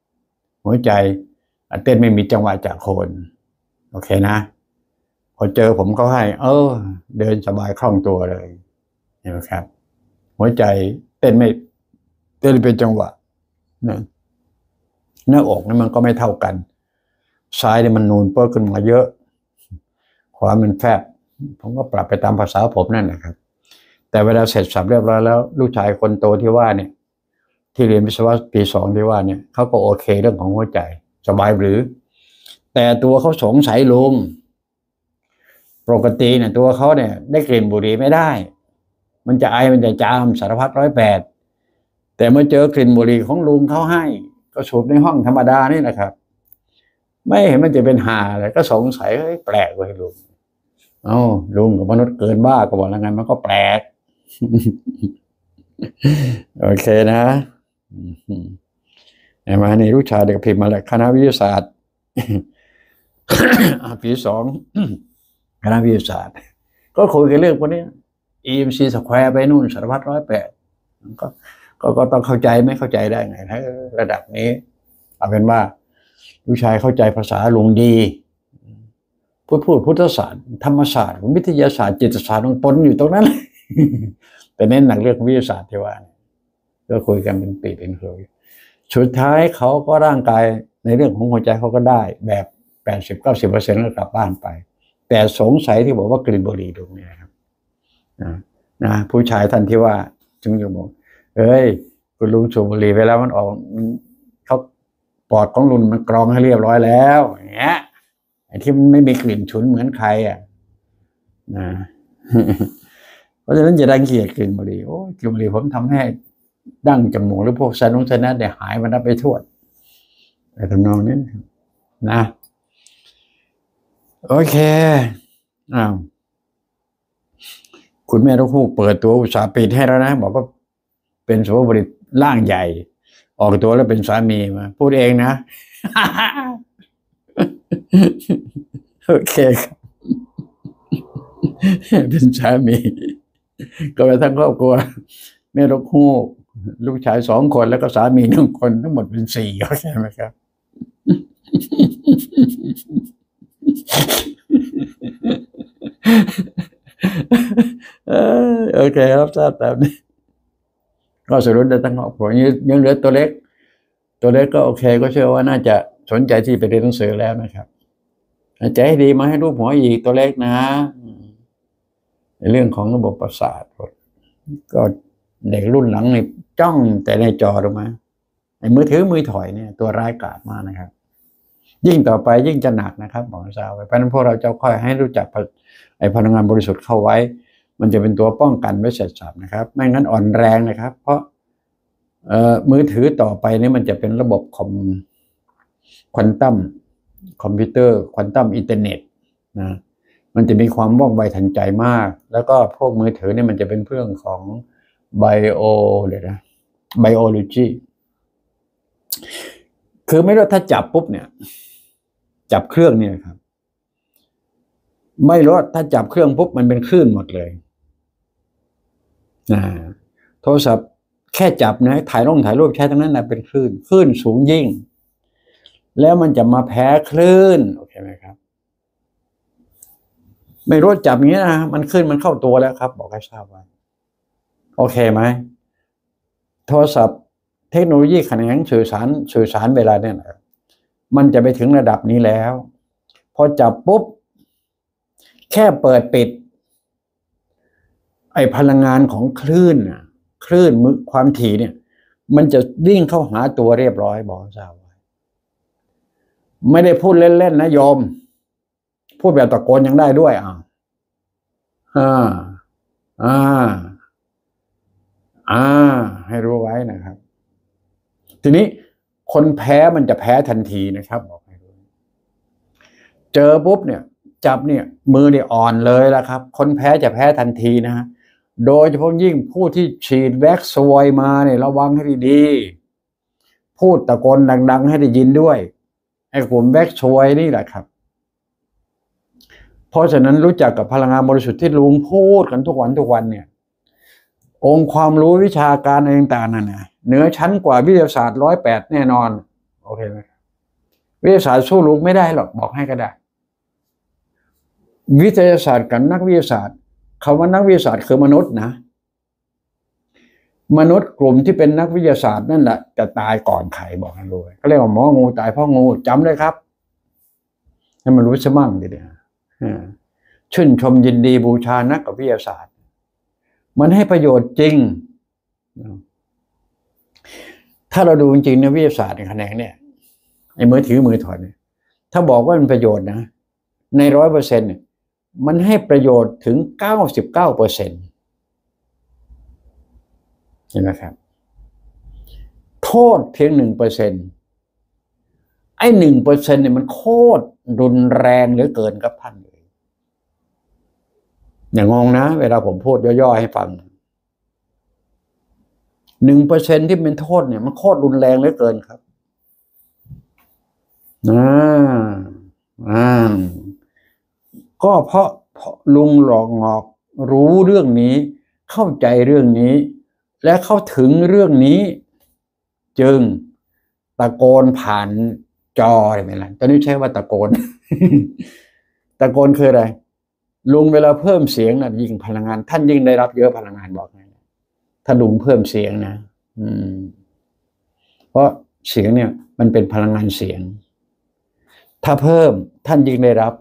เต้นไม่มีจังหวะจากโคนโอเคนะพอเจอผมเขาให้เดินสบายคล่องตัวเลยนะครับหัวใจเต้นเป็นจังหวะหน้าอกนี่มันก็ไม่เท่ากันซ้ายเนี่ยมันนูนเปิ้ลขึ้นมาเยอะขวามันแฟบผมก็ปรับไปตามภาษาผมนั่นนะครับแต่เวลาเสร็จสับเรียบร้อยแล้วลูกชายคนโตที่ว่าเนี่ยที่เรียนวิศวะปี 2ที่ว่าเนี่ยเขาก็โอเคเรื่องของหัวใจสบายหรือแต่ตัวเขาสงสัยลุงปกติเนี่ยตัวเขาเนี่ยได้กลิ่นบุหรี่ไม่ได้มันจะไอมันจะจามสารพัด108แต่เมื่อเจอกลิ่นบุหรี่ของลุงเขาให้ก็สูบในห้องธรรมดานี่นะครับไม่เห็นมันจะเป็นหาอะไรก็สงสัยเฮ้ยแปลกเว้ยลุงลุงกับมนุษย์เกินบ้าก็บอกแล้วไงมันก็แปลก โอเคนะมาในลูกชายเด็กพิมพ์มาแล้วคณะวิทยาศาสตร์ ปี2 คณะวิทยาศาสตร์ก็คุยกันเรื่องพวกนี้ EMC Square ไปนู่นสารพัด108ก็ต้องเข้าใจไม่เข้าใจได้ไงถ้าระดับนี้เอาเป็นว่าลูกชายเข้าใจภาษาลุงดีพูดพุทธศาสตร์ธรรมศาสตร์วิทยาศาสตร์จิตศาสตร์ปนอยู่ตรงนั้นแต่เน้นหนักเรื่องวิทยาศาสตร์ที่ว่าก็คุยกันเป็นปีเป็นคุยสุดท้ายเขาก็ร่างกายในเรื่องของหัวใจเขาก็ได้แบบ80-90%ก็กลับบ้านไปแต่สงสัยที่บอกว่ากลิ่นบุหรี่ตรงนี้ครับนะผู้ชายท่านที่ว่าจึงจะบอกเอ้ยคุณลุงสูบบุหรี่ไปแล้วมันออกเขาปอดของลุงมันกรองให้เรียบร้อยแล้วอย่างเงี้ยไอ้ที่มันไม่มีกลิ่นฉุนเหมือนใครนะ เพราะฉะนั้นจะรังเกียจกลิ่นบุหรี่กลิ่นบุหรี่ผมทำให้ดั้งจมูกหรือพวกไซนัสเนี่ยหายมันนับไปทั่วแต่ทำนองนี้นะโอเคคุณแม่ลูกคู่เปิดตัวอุตสาหปิดให้แล้วนะบอกว่าเป็นสุภาพบุรุษร่างใหญ่ออกตัวแล้วเป็นสามีมาพูดเองนะ โอเคครับเป็นสามีก็ไปทั้งครอบครัวแม่ลูกคู่ลูกชาย2 คนแล้วก็สามี1 คนทั้งหมดเป็น4เข้าใจไหมครับ โอเคครับทราบตามนี้ก็สรุปได้ทั้งครอบครัวยังเหลือตัวเล็กก็โอเคก็เชื่อว่าน่าจะสนใจที่ไปเรียนหนังสือแล้วนะครับใจให้ดีมาให้รูปหัวอีกตัวเล็กนะในเรื่องของระบบประสาทก็เด็กรุ่นหลังนี่จ้องแต่ในจอลงมาไอ้มือถือมือถอยเนี่ยตัวร้ายกาจมากนะครับยิ่งต่อไปยิ่งจะหนักนะครับบอกทราบไว้เพราะฉะนั้นพวกเราจะค่อยให้รู้จักไอ้พลังงานบริสุทธิ์เข้าไว้มันจะเป็นตัวป้องกันไว้เสร็จสับนะครับไม่งั้นอ่อนแรงนะครับเพราะมือถือต่อไปนี่มันจะเป็นระบบควอนตัมคอมพิวเตอร์ควอนตัมอินเทอร์เน็ตนะมันจะมีความว่องไวทันใจมากแล้วก็พวกมือถือเนี่ยมันจะเป็นเรื่องของไบโอโลจีคือไม่รู้ถ้าจับปุ๊บเนี่ยจับเครื่องเนี่ยครับไม่รู้ถ้าจับเครื่องปุ๊บมันเป็นคลื่นหมดเลยโทรศัพท์แค่จับนะถ่ายรูปใช้ทั้งนั้นนะเป็นคลื่นสูงยิ่งแล้วมันจะมาแพ้คลื่นโอเคไหมครับไม่รู้จับอย่างนี้นะมันคลื่นมันเข้าตัวแล้วครับบอกให้ทราบไว้โอเคไหมโทรศัพท์เทคโนโลยีขนาดสื่อสารเวลาเนี่ยนะมันจะไปถึงระดับนี้แล้วพอจับปุ๊บแค่เปิดปิดไอพลังงานของคลื่นความถี่เนี่ยมันจะวิ่งเข้าหาตัวเรียบร้อยบอกทราบไว้ไม่ได้พูดเล่นๆนะโยมพูดแบบตะโกนยังได้ด้วยให้รู้ไว้นะครับทีนี้คนแพ้มันจะแพ้ทันทีนะครับบอกให้รู้เจอปุ๊บเนี่ยจับเนี่ยมือเนี่ยอ่อนเลยละครับคนแพ้จะแพ้ทันทีนะฮะโดยเฉพาะยิ่งผู้ที่ฉีดแว็กซ์สวอยมาเนี่ยระวังให้ดีๆพูดตะโกนดังๆให้ได้ยินด้วยไอ้กลุ่มแว็กซ์สวอยนี่แหละครับเพราะฉะนั้นรู้จักกับพลังงานบริสุทธิ์ที่ลุงพูดกันทุกวันเนี่ยองค์ความรู้วิชาการอะไรต่างๆนั่นนะเหนือชั้นกว่าวิทยาศาสตร์108แน่นอนโอเคไหมวิทยาศาสตร์สู้ลุงไม่ได้หรอกบอกให้ก็ได้วิทยาศาสตร์กับนักวิทยาศาสตร์คำว่านักวิทยาศาสตร์คือมนุษย์นะมนุษย์กลุ่มที่เป็นนักวิทยาศาสตร์นั่นแหละจะตายก่อนใครบอกให้รู้เขาเรียกว่าหมองูตายเพราะงูจำเลยครับให้มันรู้ซะมั่งดีเดียวชื่นชมยินดีบูชานักวิทยาศาสตร์มันให้ประโยชน์จริงถ้าเราดูจริงๆในวิทยาศาสตร์ในแขนงเนี่ยไอ้มือถือมือถอดเนี่ยถ้าบอกว่ามันประโยชน์นะใน100%เนี่ยมันให้ประโยชน์ถึง99% เห็นไหมครับโทษเพียง1%ไอ้1%เนี่ยมันโคตรรุนแรงเหลือเกินครับท่านเลยอย่างงงนะเวลาผมพูดย่อๆให้ฟัง1%ที่เป็นโทษเนี่ยมันโคตรรุนแรงเหลือเกินครับก็เพราะลุงหลอกงอกรู้เรื่องนี้เข้าใจเรื่องนี้และเข้าถึงเรื่องนี้จึงตะโกนผ่านจออะไรไหมล่ะตอนนี้ใช้ว่าตะโกน ตะโกนคืออะไรลุงเวลาเพิ่มเสียงนะยิ่งพลังงานท่านยิ่งได้รับเยอะพลังงานบอกไงถ้าลุงเพิ่มเสียงนะเพราะเสียงเนี่ยมันเป็นพลังงานเสียงถ้าเพิ่มท่านยิ่งได้รับ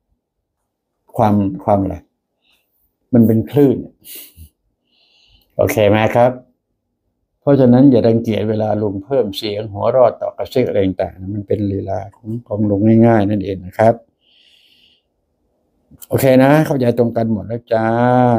ความอะไรมันเป็นคลื่นโอเคไหมครับเพราะฉะนั้นอย่ารังเกียจเวลาลุงเพิ่มเสียงหัวเราะต่อกระซิกอะไรต่างๆมันเป็นลีลาของลุงง่ายๆนั่นเองนะครับโอเคนะเข้าใจตรงกันหมดแล้วจ้า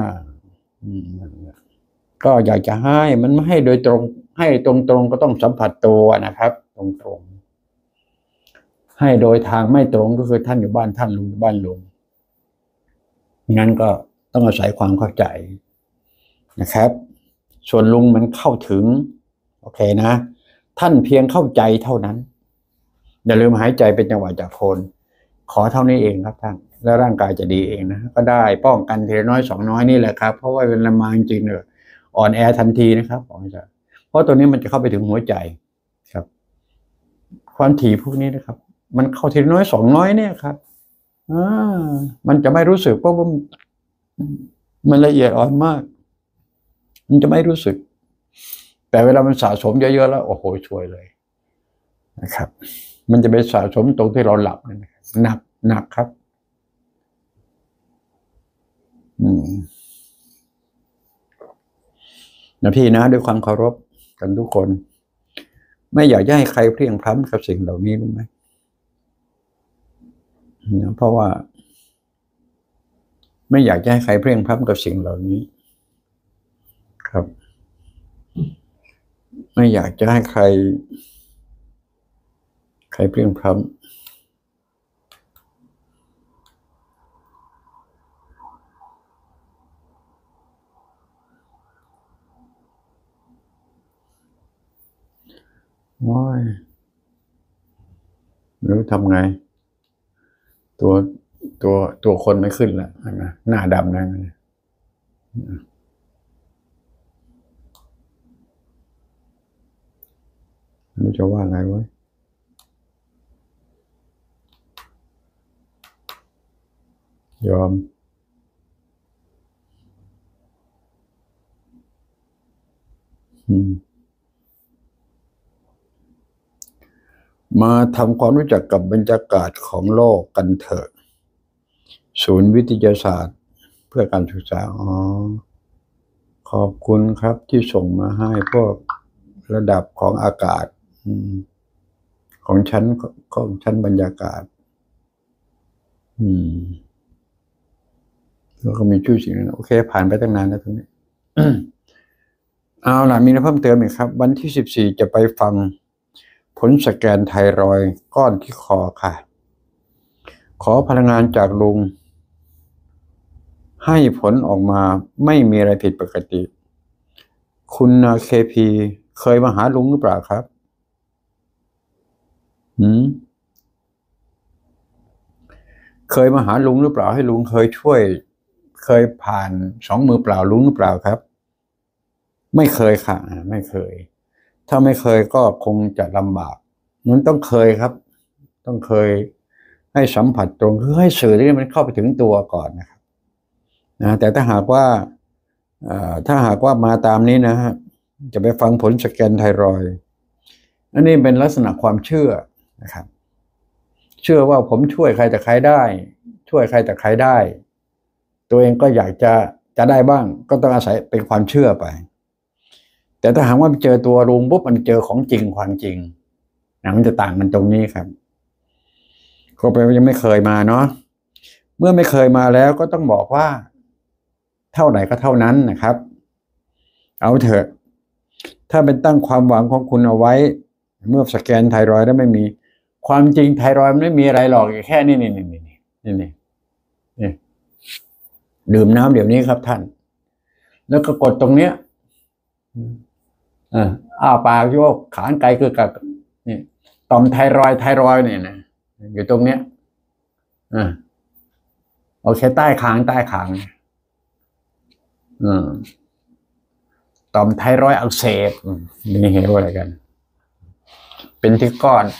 ก็อยากจะให้มันไม่ให้โดยตรงให้ตรงๆก็ต้องสัมผัสตัวนะครับตรงๆให้โดยทางไม่ตรงก็คือท่านอยู่บ้านท่านลุงอยู่บ้านลุงงั้นก็ต้องอาศัยความเข้าใจนะครับส่วนลุงมันเข้าถึงโอเคนะท่านเพียงเข้าใจเท่านั้นอย่าลืมหายใจเป็นจังหวะจากโคนขอเท่านี้เองครับท่านแล้วร่างกายจะดีเองนะก็ได้ป้องกันทีละน้อย2น้อยนี่แหละครับเพราะว่าเป็นละมาจริงๆเนี่ยอ่อนแอทันทีนะครับเพราะตัวนี้มันจะเข้าไปถึงหัวใจครับความถี่พวกนี้นะครับมันเข้าทีละน้อย2น้อยเนี่ยครับมันจะไม่รู้สึกเพราะว่ามันละเอียดอ่อนมากมันจะไม่รู้สึกแต่เวลามันสะสมเยอะๆแล้วโอ้โหช่วยเลยนะครับมันจะไปสะสมตรงที่เราหลับนะครับหนักครับนะพี่นะด้วยความเคารพกันทุกคนไม่อยากให้ใครเพลียงพล้ำกับสิ่งเหล่านี้รู้ไหมนะเพราะว่าไม่อยากให้ใครเพลียงพล้ำกับสิ่งเหล่านี้ครับไม่อยากจะให้ใครเพลียงพล้ำว้ายไม่รู้ทำไงตัวคนไม่ขึ้นแล้วนะหน้าดำนะไม่รู้จะว่าไงวะยอมมาทำความรู้จักกับบรรยากาศของโลกกันเถอะศูนย์วิทยาศาสตร์เพื่อการศึกษาขอบคุณครับที่ส่งมาให้พวกระดับของอากาศของชั้นบรรยากาศแล้วก็มีชื่อเสียงโอเคผ่านไปตั้งนานแล้วตรงนี้ เอาล่ะมีอะไรเพิ่มเติมอีกครับวันที่14จะไปฟังผลสแกนไทรอยด์ก้อนที่คอค่ะขอพลังงานจากลุงให้ผลออกมาไม่มีอะไรผิดปกติคุณเคพีเคยมาหาลุงหรือเปล่าครับเคยมาหาลุงหรือเปล่าให้ลุงเคยช่วยเคยผ่าน2 มือเปล่าลุงหรือเปล่าครับไม่เคยค่ะไม่เคยถ้าไม่เคยก็คงจะลำบากมันต้องเคยครับต้องเคยให้สัมผัสตรงคือให้สื่อที่มันเข้าไปถึงตัวก่อนนะครับนะแต่ถ้าหากว่ามาตามนี้นะฮะจะไปฟังผลสแกนไทรอยด์อันนี้เป็นลักษณะความเชื่อนะครับเชื่อว่าผมช่วยใครแต่ใครได้ช่วยใครแต่ใครได้ตัวเองก็อยากจะได้บ้างก็ต้องอาศัยเป็นความเชื่อไปแต่ถ้าหากว่าเจอตัวลุงปุ๊บมันเจอของจริงความจริงมันจะต่างกันตรงนี้ครับก็แปลว่ายังไม่เคยมาเนาะเมื่อไม่เคยมาแล้วก็ต้องบอกว่าเท่าไหร่ก็เท่านั้นนะครับเอาเถอะถ้าเป็นตั้งความหวังของคุณเอาไว้เมื่อสแกนไทรอยด์แล้วไม่มีความจริงไทรอยด์มันไม่มีอะไรหรอกแค่นี้นี่ดื่มน้ำเดี๋ยวนี้ครับท่านแล้วก็กดตรงเนี้ยอ้าปากโยกขานไกลคือกับนี่ต่อมไทรอยด์เนี่ยนะอยู่ตรงเนี้ยโอเคใต้คางต่อมไทรอยด์อักเสบนี่เหตุอะไรกันเป็นที่ก้อน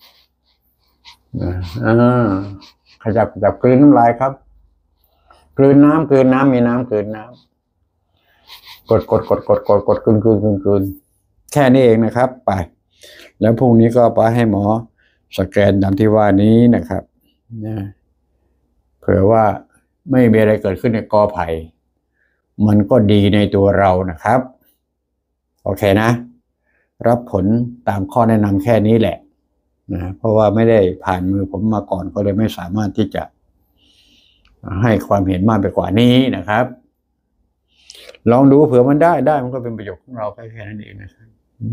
ขยับกลืนน้ำลายครับกลืนน้ำมีน้ำกลืนน้ำกดกลืนแค่นี้เองนะครับไปแล้วพรุ่งนี้ก็ไปให้หมอสแกนตามที่ว่านี้นะครับเผื่อว่าไม่มีอะไรเกิดขึ้นในกอไผ่มันก็ดีในตัวเรานะครับโอเคนะรับผลตามข้อแนะนำแค่นี้แหละนะเพราะว่าไม่ได้ผ่านมือผมมาก่อนก็เลยไม่สามารถที่จะให้ความเห็นมากไปกว่านี้นะครับลองดูเผื่อมันได้มันก็เป็นประโยชน์ของเราแค่นั้นเองนะครับ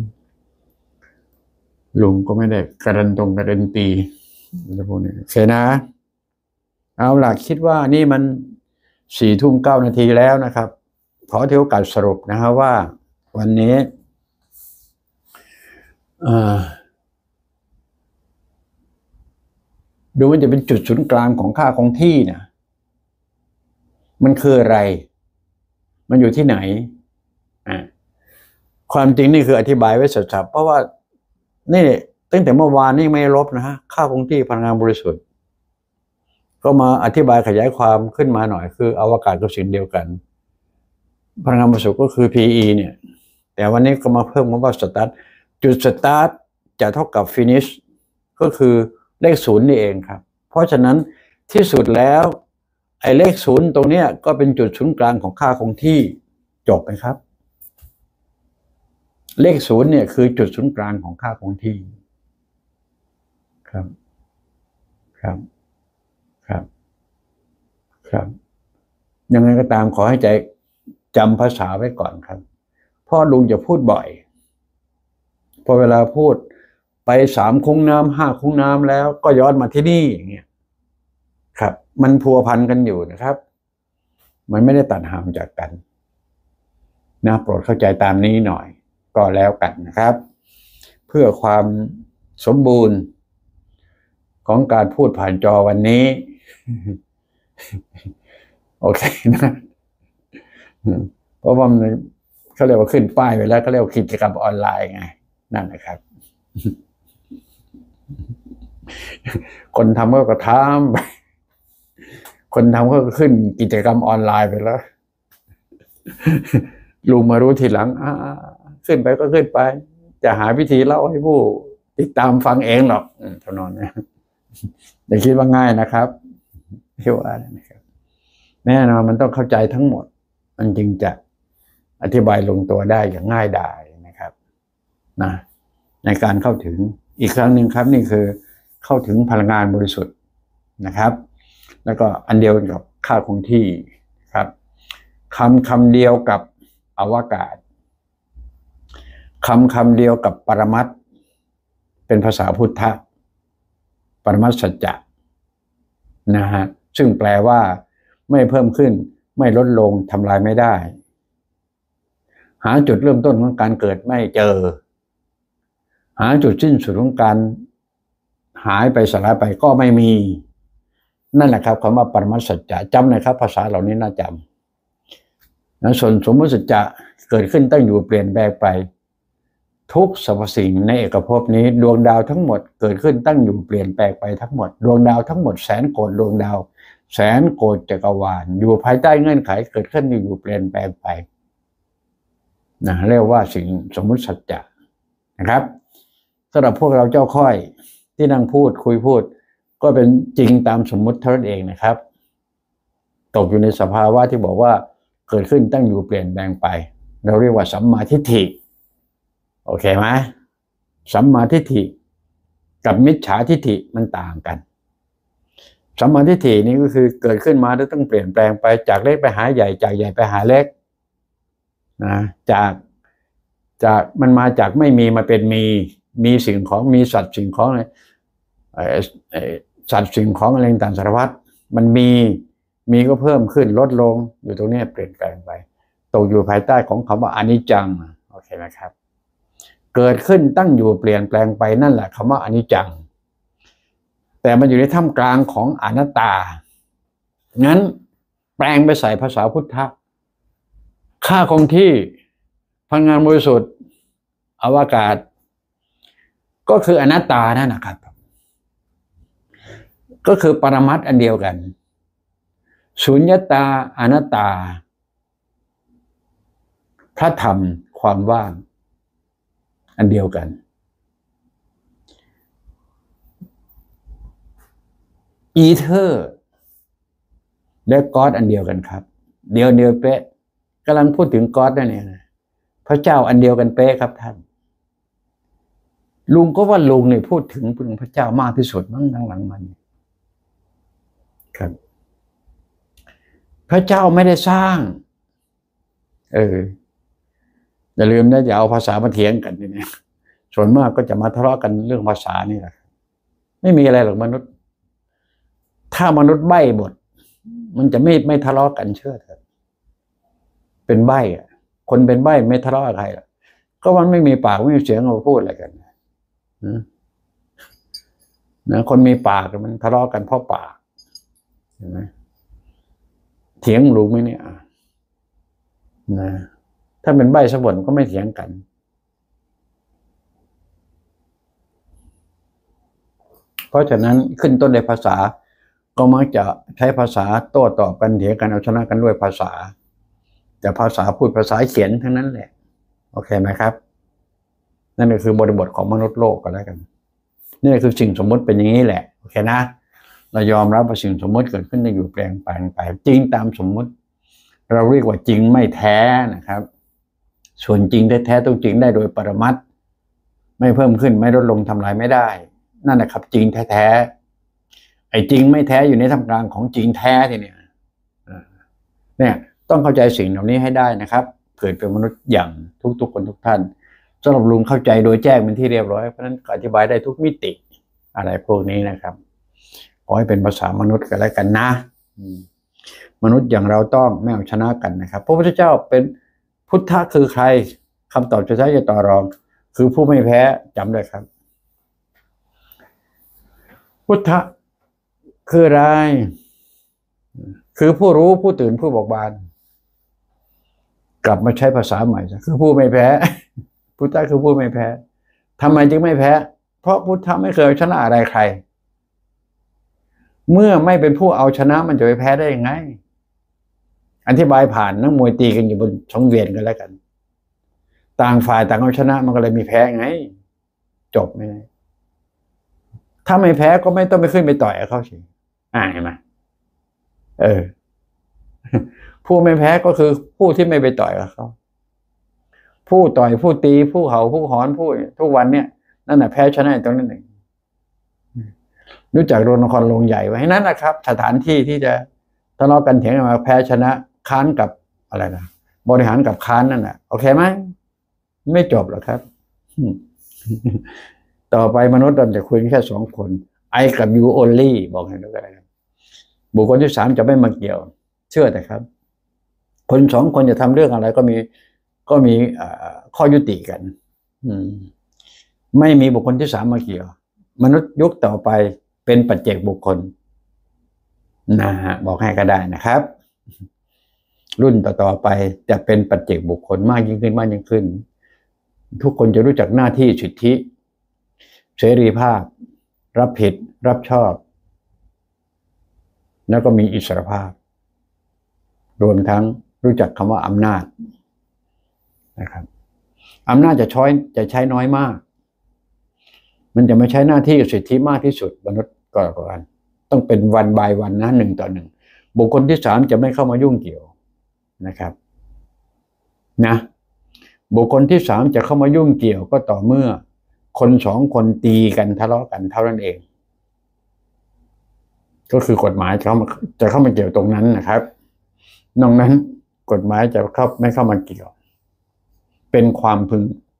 ลุงก็ไม่ได้การันตีอะไรพวกนี้โอเคนะเอาล่ะคิดว่านี่มัน4:09 แล้วนะครับขอถือโอกาสสรุปนะครับว่าวันนี้ดูมันจะเป็นจุดศูนย์กลางของค่าคงที่นะมันคืออะไรมันอยู่ที่ไหนความจริงนี่คืออธิบายไว้สับๆเพราะว่านี่ตั้งแต่เมื่อวานนี่ไม่ลบนะฮะค่าคงที่พลังงานบริสุทธิ์ก็มาอธิบายขยายความขึ้นมาหน่อยคืออวกาศกับสิ่งเดียวกันพลังงานบริสุทธิ์ก็คือ PE เนี่ยแต่วันนี้ก็มาเพิ่มคำว่าสตาร์ทจุดสตาร์ทจะเท่ากับ finish ก็คือเลข0นี่เองครับเพราะฉะนั้นที่สุดแล้วไอ้เลข0ตรงเนี้ยก็เป็นจุดศูนย์กลางของค่าคงที่จบไหมครับเลข0เนี่ยคือจุดศูนย์กลางของค่าคงที่ครับยังไงก็ตามขอให้ใจจำภาษาไว้ก่อนครับพ่อลุงจะพูดบ่อยพอเวลาพูดไป3 คุ้งน้ำ5 คุ้งน้ำแล้วก็ย้อนมาที่นี่อย่างเงี้ยครับมันพัวพันกันอยู่นะครับมันไม่ได้ตัดห่างจากกันนะโปรดเข้าใจตามนี้หน่อยก็แล้วกันนะครับเพื่อความสมบูรณ์ของการพูดผ่านจอวันนี้โอเคนะเพราะว่ามันเขาเรียกว่าขึ้นป้ายไปแล้วเขาเรียกว่ากิจกรรมออนไลน์ไงนั่นนะครับคนทำก็ทำไปคนทำก็ขึ้นกิจกรรมออนไลน์ไปแล้วลุงมารู้ทีหลังขึ้นไปก็ขึ้นไปจะหาวิธีเล่าให้ผู้ติดตามฟังเองหรอกเท่านั้นนะอย่าคิดว่าง่ายนะครับเที่ยวอะไรนะครับแน่นอนมันต้องเข้าใจทั้งหมดมันจึงจะอธิบายลงตัวได้อย่างง่ายดายนะครับนะในการเข้าถึงอีกครั้งหนึ่งครับนี่คือเข้าถึงพลังงานบริสุทธิ์นะครับแล้วก็อันเดียวกับค่าคงที่ครับคำเดียวกับอวกาศคำเดียวกับปรมัตถ์เป็นภาษาพุทธปรมัตถ์สัจจะนะฮะซึ่งแปลว่าไม่เพิ่มขึ้นไม่ลดลงทำลายไม่ได้หาจุดเริ่มต้นของการเกิดไม่เจอหาจุดสิ้นสุดของการหายไปสลายไปก็ไม่มีนั่นแหละครับคำว่าปรมัตถ์สัจจะจำนะครับภาษาเหล่านี้น่าจำนะส่วนสมมติสัจจะเกิดขึ้นตั้งอยู่เปลี่ยนแปลงไปทุกสรรพสิ่งในเอกภพนี้ดวงดาวทั้งหมดเกิดขึ้นตั้งอยู่เปลี่ยนแปลงไปทั้งหมดดวงดาวทั้งหมด100,000 โกฏดวงดาว100,000 โกฏจักรวาลอยู่ภายใต้เงื่อนไขเกิดขึ้นอยู่เปลี่ยนแปลงไปนะเรียกว่าสิ่งสมมุติสัจจะนะครับสำหรับพวกเราเจ้าค่อยที่นั่งพูดคุยพูดก็เป็นจริงตามสมมุติเท่านั้นเองนะครับตกอยู่ในสภาวะที่บอกว่าเกิดขึ้นตั้งอยู่เปลี่ยนแปลงไปเราเรียกว่าสัมมาทิฏฐิโอเคไหมสัมมาทิฏฐิกับมิจฉาทิฏฐิมันต่างกันสัมมาทิฏฐินี่ก็คือเกิดขึ้นมาแล้วต้องเปลี่ยนแปลงไปจากเล็กไปหาใหญ่จากใหญ่ไปหาเล็กนะจากมันมาจากไม่มีมาเป็นมีสิ่งของมีสัตว์สิ่งของอะไรสัตว์สิ่งของอะไรต่างสารพัดมันมีก็เพิ่มขึ้นลดลงอยู่ตรงนี้เปลี่ยนแปลงไปตกอยู่ภายใต้ของคำว่าอนิจจังโอเคไหมครับเกิดขึ้นตั้งอยู่เปลี่ยนแปลงไปนั่นแหละคำว่าอนิจจังแต่มันอยู่ในท่ามกลางของอนัตตางั้นแปลงไปใส่ภาษาพุทธะค่าคงที่พลังงานบริสุทธิ์อวกาศก็คืออนัตตานั่นนะครับก็คือปรมัตถ์อันเดียวกันสุญญตาอนัตตาพระธรรมความว่างอันเดียวกันอีเทอร์และก็อดอันเดียวกันครับเดียวเป๊ะกำลังพูดถึงก็อดนั่นเองนะพระเจ้าอันเดียวกันเป๊ะครับท่านลุงก็ว่าลุงเนี่ยพูดถึงพระเจ้ามากที่สุดมั้งหลังๆมันครับพระเจ้าไม่ได้สร้างอย่าลืมนะอย่าเอาภาษามาเถียงกันนี่นะส่วนมากก็จะมาทะเลาะกันเรื่องภาษานี่แหละไม่มีอะไรหรอกมนุษย์ถ้ามนุษย์ใบ้หมดมันจะไม่ทะเลาะกันเชื่อเถอะเป็นใบ้อะคนเป็นใบ้ไม่ทะเลาะกับใครหรอกก็มันไม่มีปากไม่มีเสียงเอาพูดอะไรกันนะคนมีปากมันทะเลาะกันเพราะปากเห็นไหมเถียงรู้ไหมเนี่ยนะถ้าเป็นใบ้สะบดก็ไม่เถียงกันเพราะฉะนั้นขึ้นต้นในภาษาก็มักจะใช้ภาษาโต้ตอบกันเถียงกันเอาชนะกันด้วยภาษาแต่ภาษาพูดภาษาเขียนทั้งนั้นแหละโอเคไหมครับนั่นก็คือบริบทของมนุษย์โลกก็แล้วกันนี่คือสิ่งสมมติเป็นอย่างนี้แหละโอเคนะเรายอมรับว่าสิ่งสมมติเกิดขึ้นได้อยู่แปลงไปจริงตามสมมติเราเรียกว่าจริงไม่แท้นะครับส่วนจริงแท้ๆต้องจริงได้โดยปรมัตถ์ไม่เพิ่มขึ้นไม่ลดลงทำลายไม่ได้นั่นแหละครับจริงแท้ๆไอ้จริงไม่แท้อยู่ในท่ามกลางของจริงแท้ทีเนี่ยต้องเข้าใจสิ่งเหล่านี้ให้ได้นะครับเกิดเป็นมนุษย์อย่างทุกคนทุกท่านสำหรับลุงเข้าใจโดยแจ้งเป็นที่เรียบร้อยเพราะฉะนั้นอธิบายได้ทุกมิติอะไรพวกนี้นะครับขอให้เป็นภาษามนุษย์กันแล้วกันนะมนุษย์อย่างเราต้องไม่เอาชนะกันนะครับพระพุทธเจ้าเป็นพุทธะคือใครคำตอบจะใช้จะต่อรองคือผู้ไม่แพ้จำได้ครับพุทธะคืออะไรคือผู้รู้ผู้ตื่นผู้เบิกบานกลับมาใช้ภาษาใหม่คือผู้ไม่แพ้พุทธะคือผู้ไม่แพ้ทำไมจึงไม่แพ้เพราะพุทธะไม่เคยชนะอะไรใครเมื่อไม่เป็นผู้เอาชนะมันจะไปแพ้ได้ยังไงอธิบายผ่านนักมวยตีกันอยู่บนสังเวียนกันแล้วกันต่างฝ่ายต่างเอาชนะมันก็เลยมีแพ้ไงจบไหมถ้าไม่แพ้ก็ไม่ต้องไปขึ้นไปต่อยเขาสิเห็นไหมผู้ไม่แพ้ก็คือผู้ที่ไม่ไปต่อยกับเขาผู้ต่อยผู้ตีผู้เห่าผู้หอนผู้ทุกวันเนี่ยนั่นแหละแพ้ชนะตรงนั้นเองรู้จักโรงละครโรงใหญ่ไว้นั่นนะครับสถานที่ที่จะทะเลาะกันเถียงกันมาแพ้ชนะค้านกับอะไรนะบริหารกับค้านนั่นแหละโอเคไหมไม่จบหรอกครับต่อไปมนุษย์เราจะคุยแค่2 คนไอกับยูโอลลี่บอกให้ด้วยกันบุคคลที่3จะไม่มาเกี่ยวเชื่อแต่ครับคน2 คนจะทำเรื่องอะไรก็มีข้อยุติกันไม่มีบุคคลที่3มาเกี่ยวมนุษย์ยุคต่อไปเป็นปัจเจกบุคคลนะฮะบอกให้ก็ได้นะครับรุ่นต่อไปจะเป็นปัจเจกบุคคลมากยิ่งขึ้นทุกคนจะรู้จักหน้าที่สิทธิเสรีภาพรับผิดรับชอบแล้วก็มีอิสรภาพรวมทั้งรู้จักคำว่าอำนาจนะครับอำนาจจะใช้น้อยมากมันจะไม่ใช้หน้าที่สิทธิมากที่สุดมนุษย์ก็กันต้องเป็นวันบายวันนะ1 ต่อ 1บุคคลที่3จะไม่เข้ามายุ่งเกี่ยวนะครับนะบุคคลที่3จะเข้ามายุ่งเกี่ยวก็ต่อเมื่อคน2 คนตีกันทะเลาะกันเท่านั้นเองก็คือกฎหมายจะเข้ามาเกี่ยวตรงนั้นนะครับนอกนั้นกฎหมายจะไม่เข้ามาเกี่ยวเป็นความพึง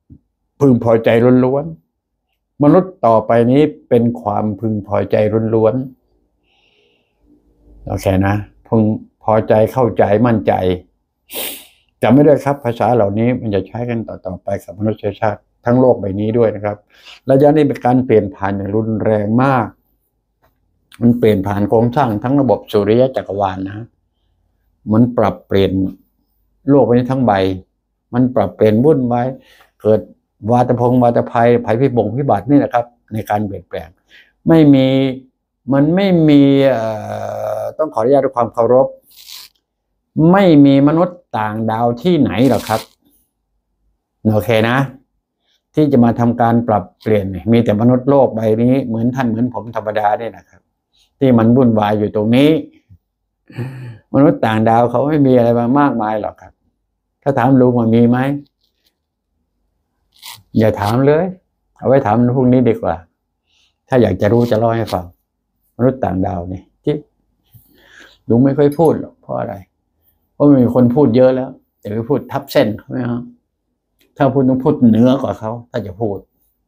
พึงพอใจล้วนๆมนุษย์ต่อไปนี้เป็นความพึงพอใจล้วนๆโอเคนะพึงพอใจเข้าใจมั่นใจจำไม่ได้ครับภาษาเหล่านี้มันจะใช้กันต่อไปกับมนุษยชาติทั้งโลกใบนี้ด้วยนะครับระยะนี้เป็นการเปลี่ยนผ่านอย่างรุนแรงมากมันเปลี่ยนผ่านโครงสร้างทั้งระบบสุริยะจักรวาลนะมันปรับเปลี่ยนโลกใบนี้ทั้งใบมันปรับเปลี่ยนวุ่นวายเกิดวาตภัยภัยพิบัตินี่แหละครับในการเปลี่ยนแปลงมันไม่มีต้องขออนุญาตด้วยความเคารพไม่มีมนุษย์ต่างดาวที่ไหนหรอกครับโอเคนะที่จะมาทำการปรับเปลี่ยนมีแต่มนุษย์โลกใบนี้เหมือนท่านเหมือนผมธรรมดาเนี่ยนะครับที่มันวุ่นวายอยู่ตรงนี้มนุษย์ต่างดาวเขาไม่มีอะไรมากมายหรอกครับถ้าถามลุงว่ามีไหมอย่าถามเลยเอาไว้ถามพรุ่งนี้ดีกว่าถ้าอยากจะรู้จะเล่าให้ฟังมนุษย์ต่างดาวนี่ที่ลุงไม่ค่อยพูดหรอกเพราะอะไรเพราะมีคนพูดเยอะแล้วแต่ไปพูดทับเส้นเขาไหมครับถ้าพูดต้องพูดเหนือกว่าเขาถ้าจะพูด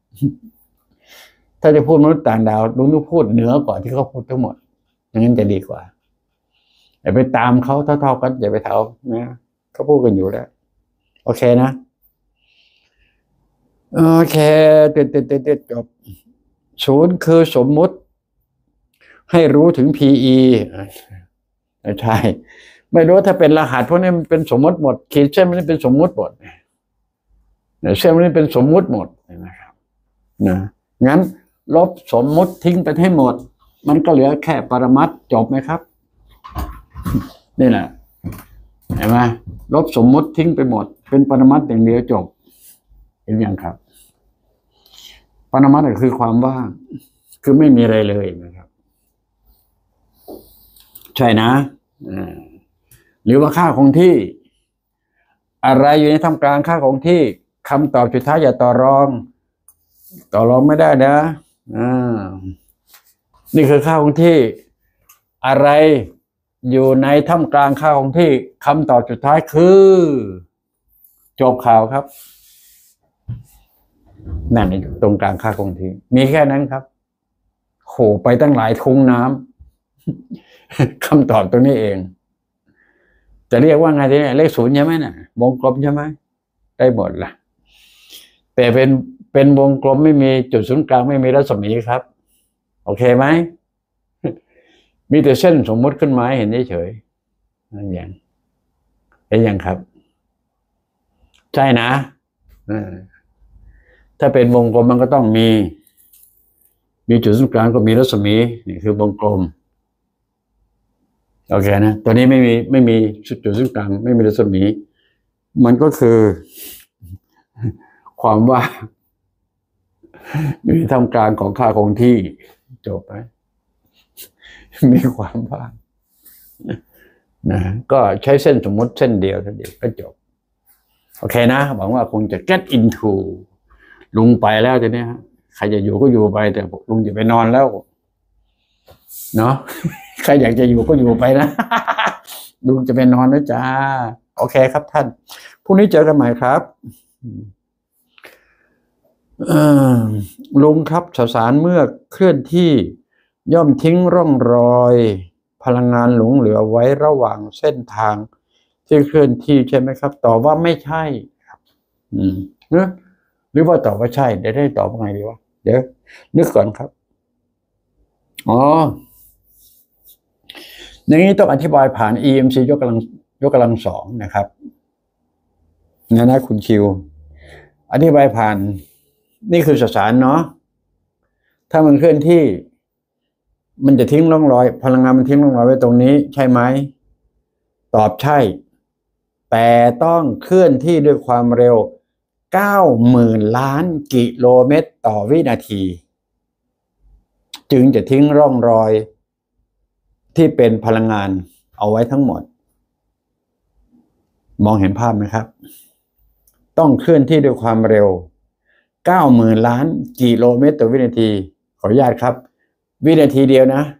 ถ้าจะพูดมนุษย์ต่างดาวลุงต้องพูดเหนือกว่าที่เขาพูดทั้งหมดอย่างนั้นจะดีกว่าอย่าไปตามเขาเท่าๆกันอย่าไปเท่านะเขาพูดกันอยู่แล้วโอเคนะโอเคเด็ดจบศูนย์คือสมมุติให้รู้ถึง PE ใช่ไม่รู้ถ้าเป็นรหัสพวกนี้มันเป็นสมมติหมดขีดเส้นมันเป็นสมมุติหมดเส้นมันเป็นสมมุติหมดนะครับนะงั้นลบสมมุติทิ้งไปให้หมดมันก็เหลือแค่ปรมัตถ์จบไหมครับนี่แหละเห็นไหมลบสมมุติทิ้งไปหมดเป็นปรมัตถ์อย่างเดียวจบเห็นยังครับปรมัตถ์คือความว่างคือไม่มีอะไรเลยนะครับใช่นะหรือว่าค่าคงที่อะไรอยู่ในท่ามกลางค่าคงที่คำตอบสุดท้ายอย่าต่อรองไม่ได้นะนี่คือค่าคงที่อะไรอยู่ในท่ามกลางค่าคงที่คำตอบสุดท้ายคือจบข่าวครับนั่นตรงกลางค่าคงที่มีแค่นั้นครับโหไปตั้งหลายทุ่งน้ำคำตอบตรงนี้เองจะเรียกว่าไงเนี่ยเลขศูนย์ใช่ไหมน่ะวงกลมใช่ไหมได้หมดล่ะแต่เป็นวงกลมไม่มีจุดศูนย์กลางไม่มีรัศมีครับโอเคไหมมีแต่เส้นสมมติขึ้นมาเห็นเฉยๆนั่นอย่างเห็นอย่างครับใช่นะถ้าเป็นวงกลมมันก็ต้องมีจุดศูนย์กลางก็มีรัศมีนี่คือวงกลมโอเคนะตัวนี้ไม่มีจุดศูนย์กลางไม่มีรัศมีมันก็คือความว่าอยู่ในท่ามกลางของค่าคงที่จบไหมมีความว่างนะก็ใช้เส้นสมมติเส้นเดียวก็จบโอเคนะหวังว่าคงจะ get into ลุงไปแล้วทีนี้ใครจะอยู่ก็อยู่ไปแต่ลุงจะไปนอนแล้วเนาะใครอยากจะอยู่ก็อยู่ไปนะลุงจะไปนอนแล้วจ้าโอเคครับท่านพรุ่งนี้เจอกันใหม่ครับลุงครับสสารเมื่อเคลื่อนที่ย่อมทิ้งร่องรอยพลังงานหลงเหลือไว้ระหว่างเส้นทางที่เคลื่อนที่ใช่ไหมครับตอบว่าไม่ใช่ครับหรือว่าตอบว่าใช่เดี๋ยวได้ตอบว่าไงดีวะเดี๋ยวนึกก่อนครับอย่างนี้ต้องอธิบายผ่าน EMC ยกกำลังสองนะครับนะคุณคิวอธิบายผ่านนี่คือสสารเนาะถ้ามันเคลื่อนที่มันจะทิ้งร่องรอยพลังงานมันทิ้งร่องรอยไว้ตรงนี้ใช่ไหมตอบใช่แต่ต้องเคลื่อนที่ด้วยความเร็ว 90,000 ล้านกิโลเมตรต่อวินาทีจึงจะทิ้งร่องรอยที่เป็นพลังงานเอาไว้ทั้งหมดมองเห็นภาพไหมครับต้องเคลื่อนที่ด้วยความเร็ว 90,000 ล้านกิโลเมตรต่อวินาทีขออนุญาตครับวินาทีเดียวนะ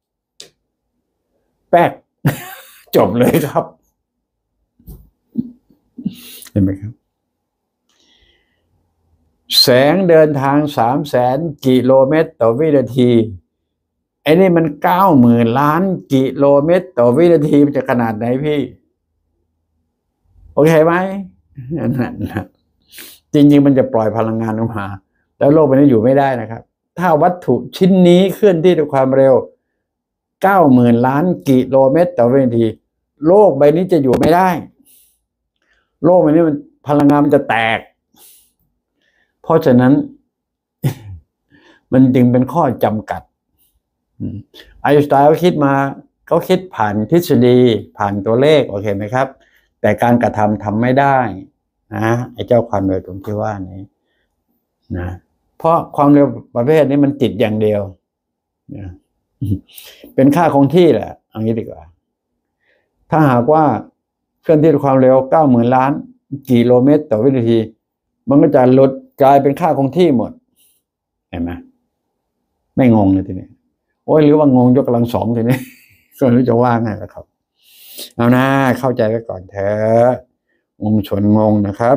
แป๊ก จบเลยครับเห็นไหมครับแสงเดินทาง300,000 กิโลเมตรต่อวินาทีไอ้นี่มัน90,000 ล้านกิโลเมตรต่อวินาทีมันจะขนาดไหนพี่โอเคไหมนั่นนะจริงๆมันจะปล่อยพลังงานออกมาแล้วโลกใบนี้อยู่ไม่ได้นะครับถ้าวัตถุชิ้นนี้เคลื่อนที่ด้วยความเร็ว90,000 ล้านกิโลเมตรต่อวินาทีโลกใบนี้จะอยู่ไม่ได้โลกใบนี้มันพลังงานมันจะแตกเพราะฉะนั้น มันจึงเป็นข้อจำกัดไอน์สไตน์เขาคิดมาเขาคิดผ่านทฤษฎีผ่านตัวเลขโอเคไหมครับแต่การกระทำทำไม่ได้นะไอ้เจ้าความเร็วตรงที่ว่านี้นะเพราะความเร็วประเภทนี้มันติดอย่างเดียวนะเป็นค่าคงที่แหละเอางี้ดีกว่าถ้าหากว่าเคลื่อนที่ด้วยความเร็ว90,000 ล้านกิโลเมตรต่อวินาทีมันก็จะลดกลายเป็นค่าคงที่หมดเห็นไหมไม่งงเลยทีนี้โอ้ยหรือว่างงยกกำลังสองทีนี้ ก็ไม่รู้จะว่าไงแล้วครับเอานะเข้าใจไว้ก่อนเถอะงงชวนงงนะครับ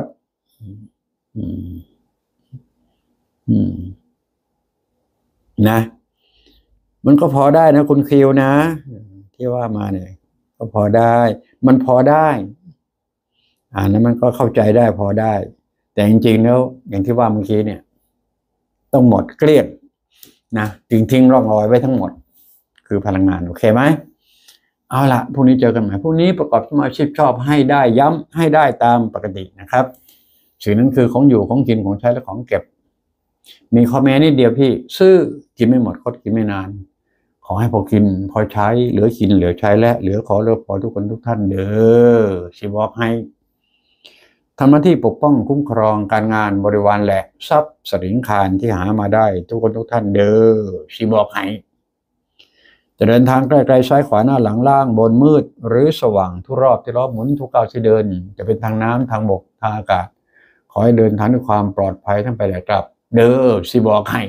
นะมันก็พอได้นะคุณคิวนะที่ว่ามาเนี่ยก็พอได้มันพอได้นั้นมันก็เข้าใจได้พอได้แต่จริงๆแล้วอย่างที่ว่าเมื่อกี้เนี่ยต้องหมดเกลี้ยงนะทิ้งร่องรอยไว้ทั้งหมดคือพลังงานโอเคไหมเอาละพรุ่งนี้เจอกันใหม่พรุ่งนี้ประกอบสมาชีพชอบให้ได้ย้ำให้ได้ตามปกตินะครับสิ่งนั้นคือของอยู่ของกินของใช้และของเก็บมีข้อแม้นิดเดียวพี่ซื้อกินไม่หมดก็กินไม่นานขอให้พอกินพอใช้เหลือกินเหลือใช้และเหลือขอเหลือพอทุกคนทุกท่านเด้อชีวอกให้ทำหน้าที่ปกป้องคุ้มครองการงานบริวารและทรัพย์สินคารที่หามาได้ทุกคนทุกท่านเด้อชีบอกให้จะเดินทางไกลๆซ้ายขวาหน้าหลังล่างบนมืดหรือสว่างทุกรอบที่รอบหมุนทุกก้าวที่เดินจะเป็นทางน้ำทางบกทางอากาศขอให้เดินทางด้วยความปลอดภัยทั้งไปและกลับเด้อชีบอกให้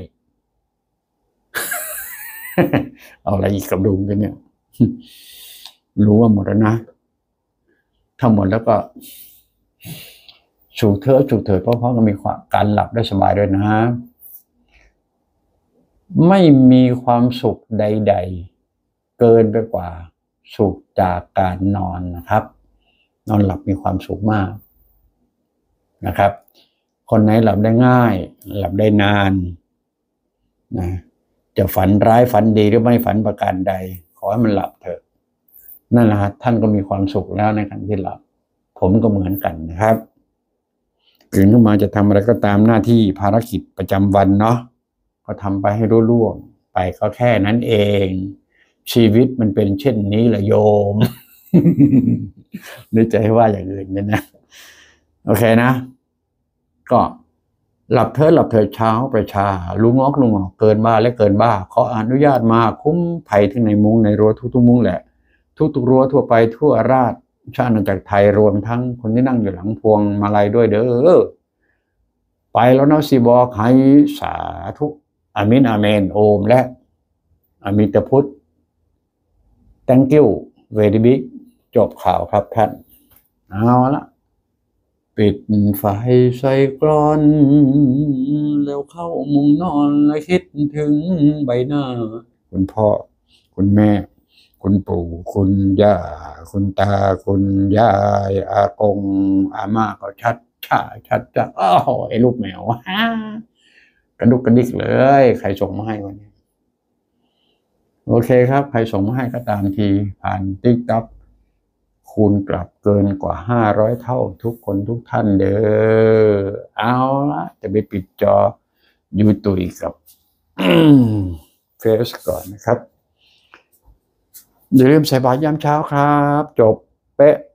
เอาอะไรอีกกับลุงกันเนี่ยรู้ว่าหมดแล้วนะถ้าหมดแล้วก็ฉุกเถิดเพราะก็มีการหลับได้สบายด้วยนะไม่มีความสุขใดๆเกินไปกว่าสุขจากการนอนนะครับนอนหลับมีความสุขมากนะครับคนไหนหลับได้ง่ายหลับได้นานนะจะฝันร้ายฝันดีหรือไม่ฝันประการใดขอให้มันหลับเถอะนั่นแหละครับท่านก็มีความสุขแล้วในการที่หลับผมก็เหมือนกันนะครับตื่นขึ้นมาจะทำอะไรก็ตามหน้าที่ภารกิจประจำวันเนาะก็ทำไปให้รุ่ล่วงไปก็แค่นั้นเองชีวิตมันเป็นเช่นนี้แหละโยม นึกใจว่าอย่างอื่นเนี่ยนะโอเคนะก็หลับเถิดเช้าประชาลุงออกเกินบ้าและเกินบ้าขออนุญาตมาคุ้มภัยที่ในมุ้งในรั้วทุกมุ้งแหละทุกรั้วทั่วไปทั่วราชชาติอาณาจักรไทยรวมทั้งคนที่นั่งอยู่หลังพวงมาลัยด้วยเด้อไปแล้วนะสิบอกให้สาธุอามินอาเมนโอมและอามิตพุทธ thank you very big จบข่าวครับท่านเอาละปิดไฟใส่กลอนแล้วเข้ามุงนอนและคิดถึงใบหน้าคุณพ่อคุณแม่คุณปู่คุณย่าคุณตาคุณยายอากงอาม่าก็ชัดจะอ้าวไอ้ลูกแมวกระดุกกระดิกเลยใครส่งมาให้วันนี้โอเคครับใครส่งมาให้ก็ตามทีผ่านTikTokคูณกลับเกินกว่า500เท่าทุกคนทุกท่านเด้อเอาละจะไปปิดจอยูตุยกับเฟซก่อนนะครับอย่าลืมใส่บาตรยามเช้าครับจบเป๊ะ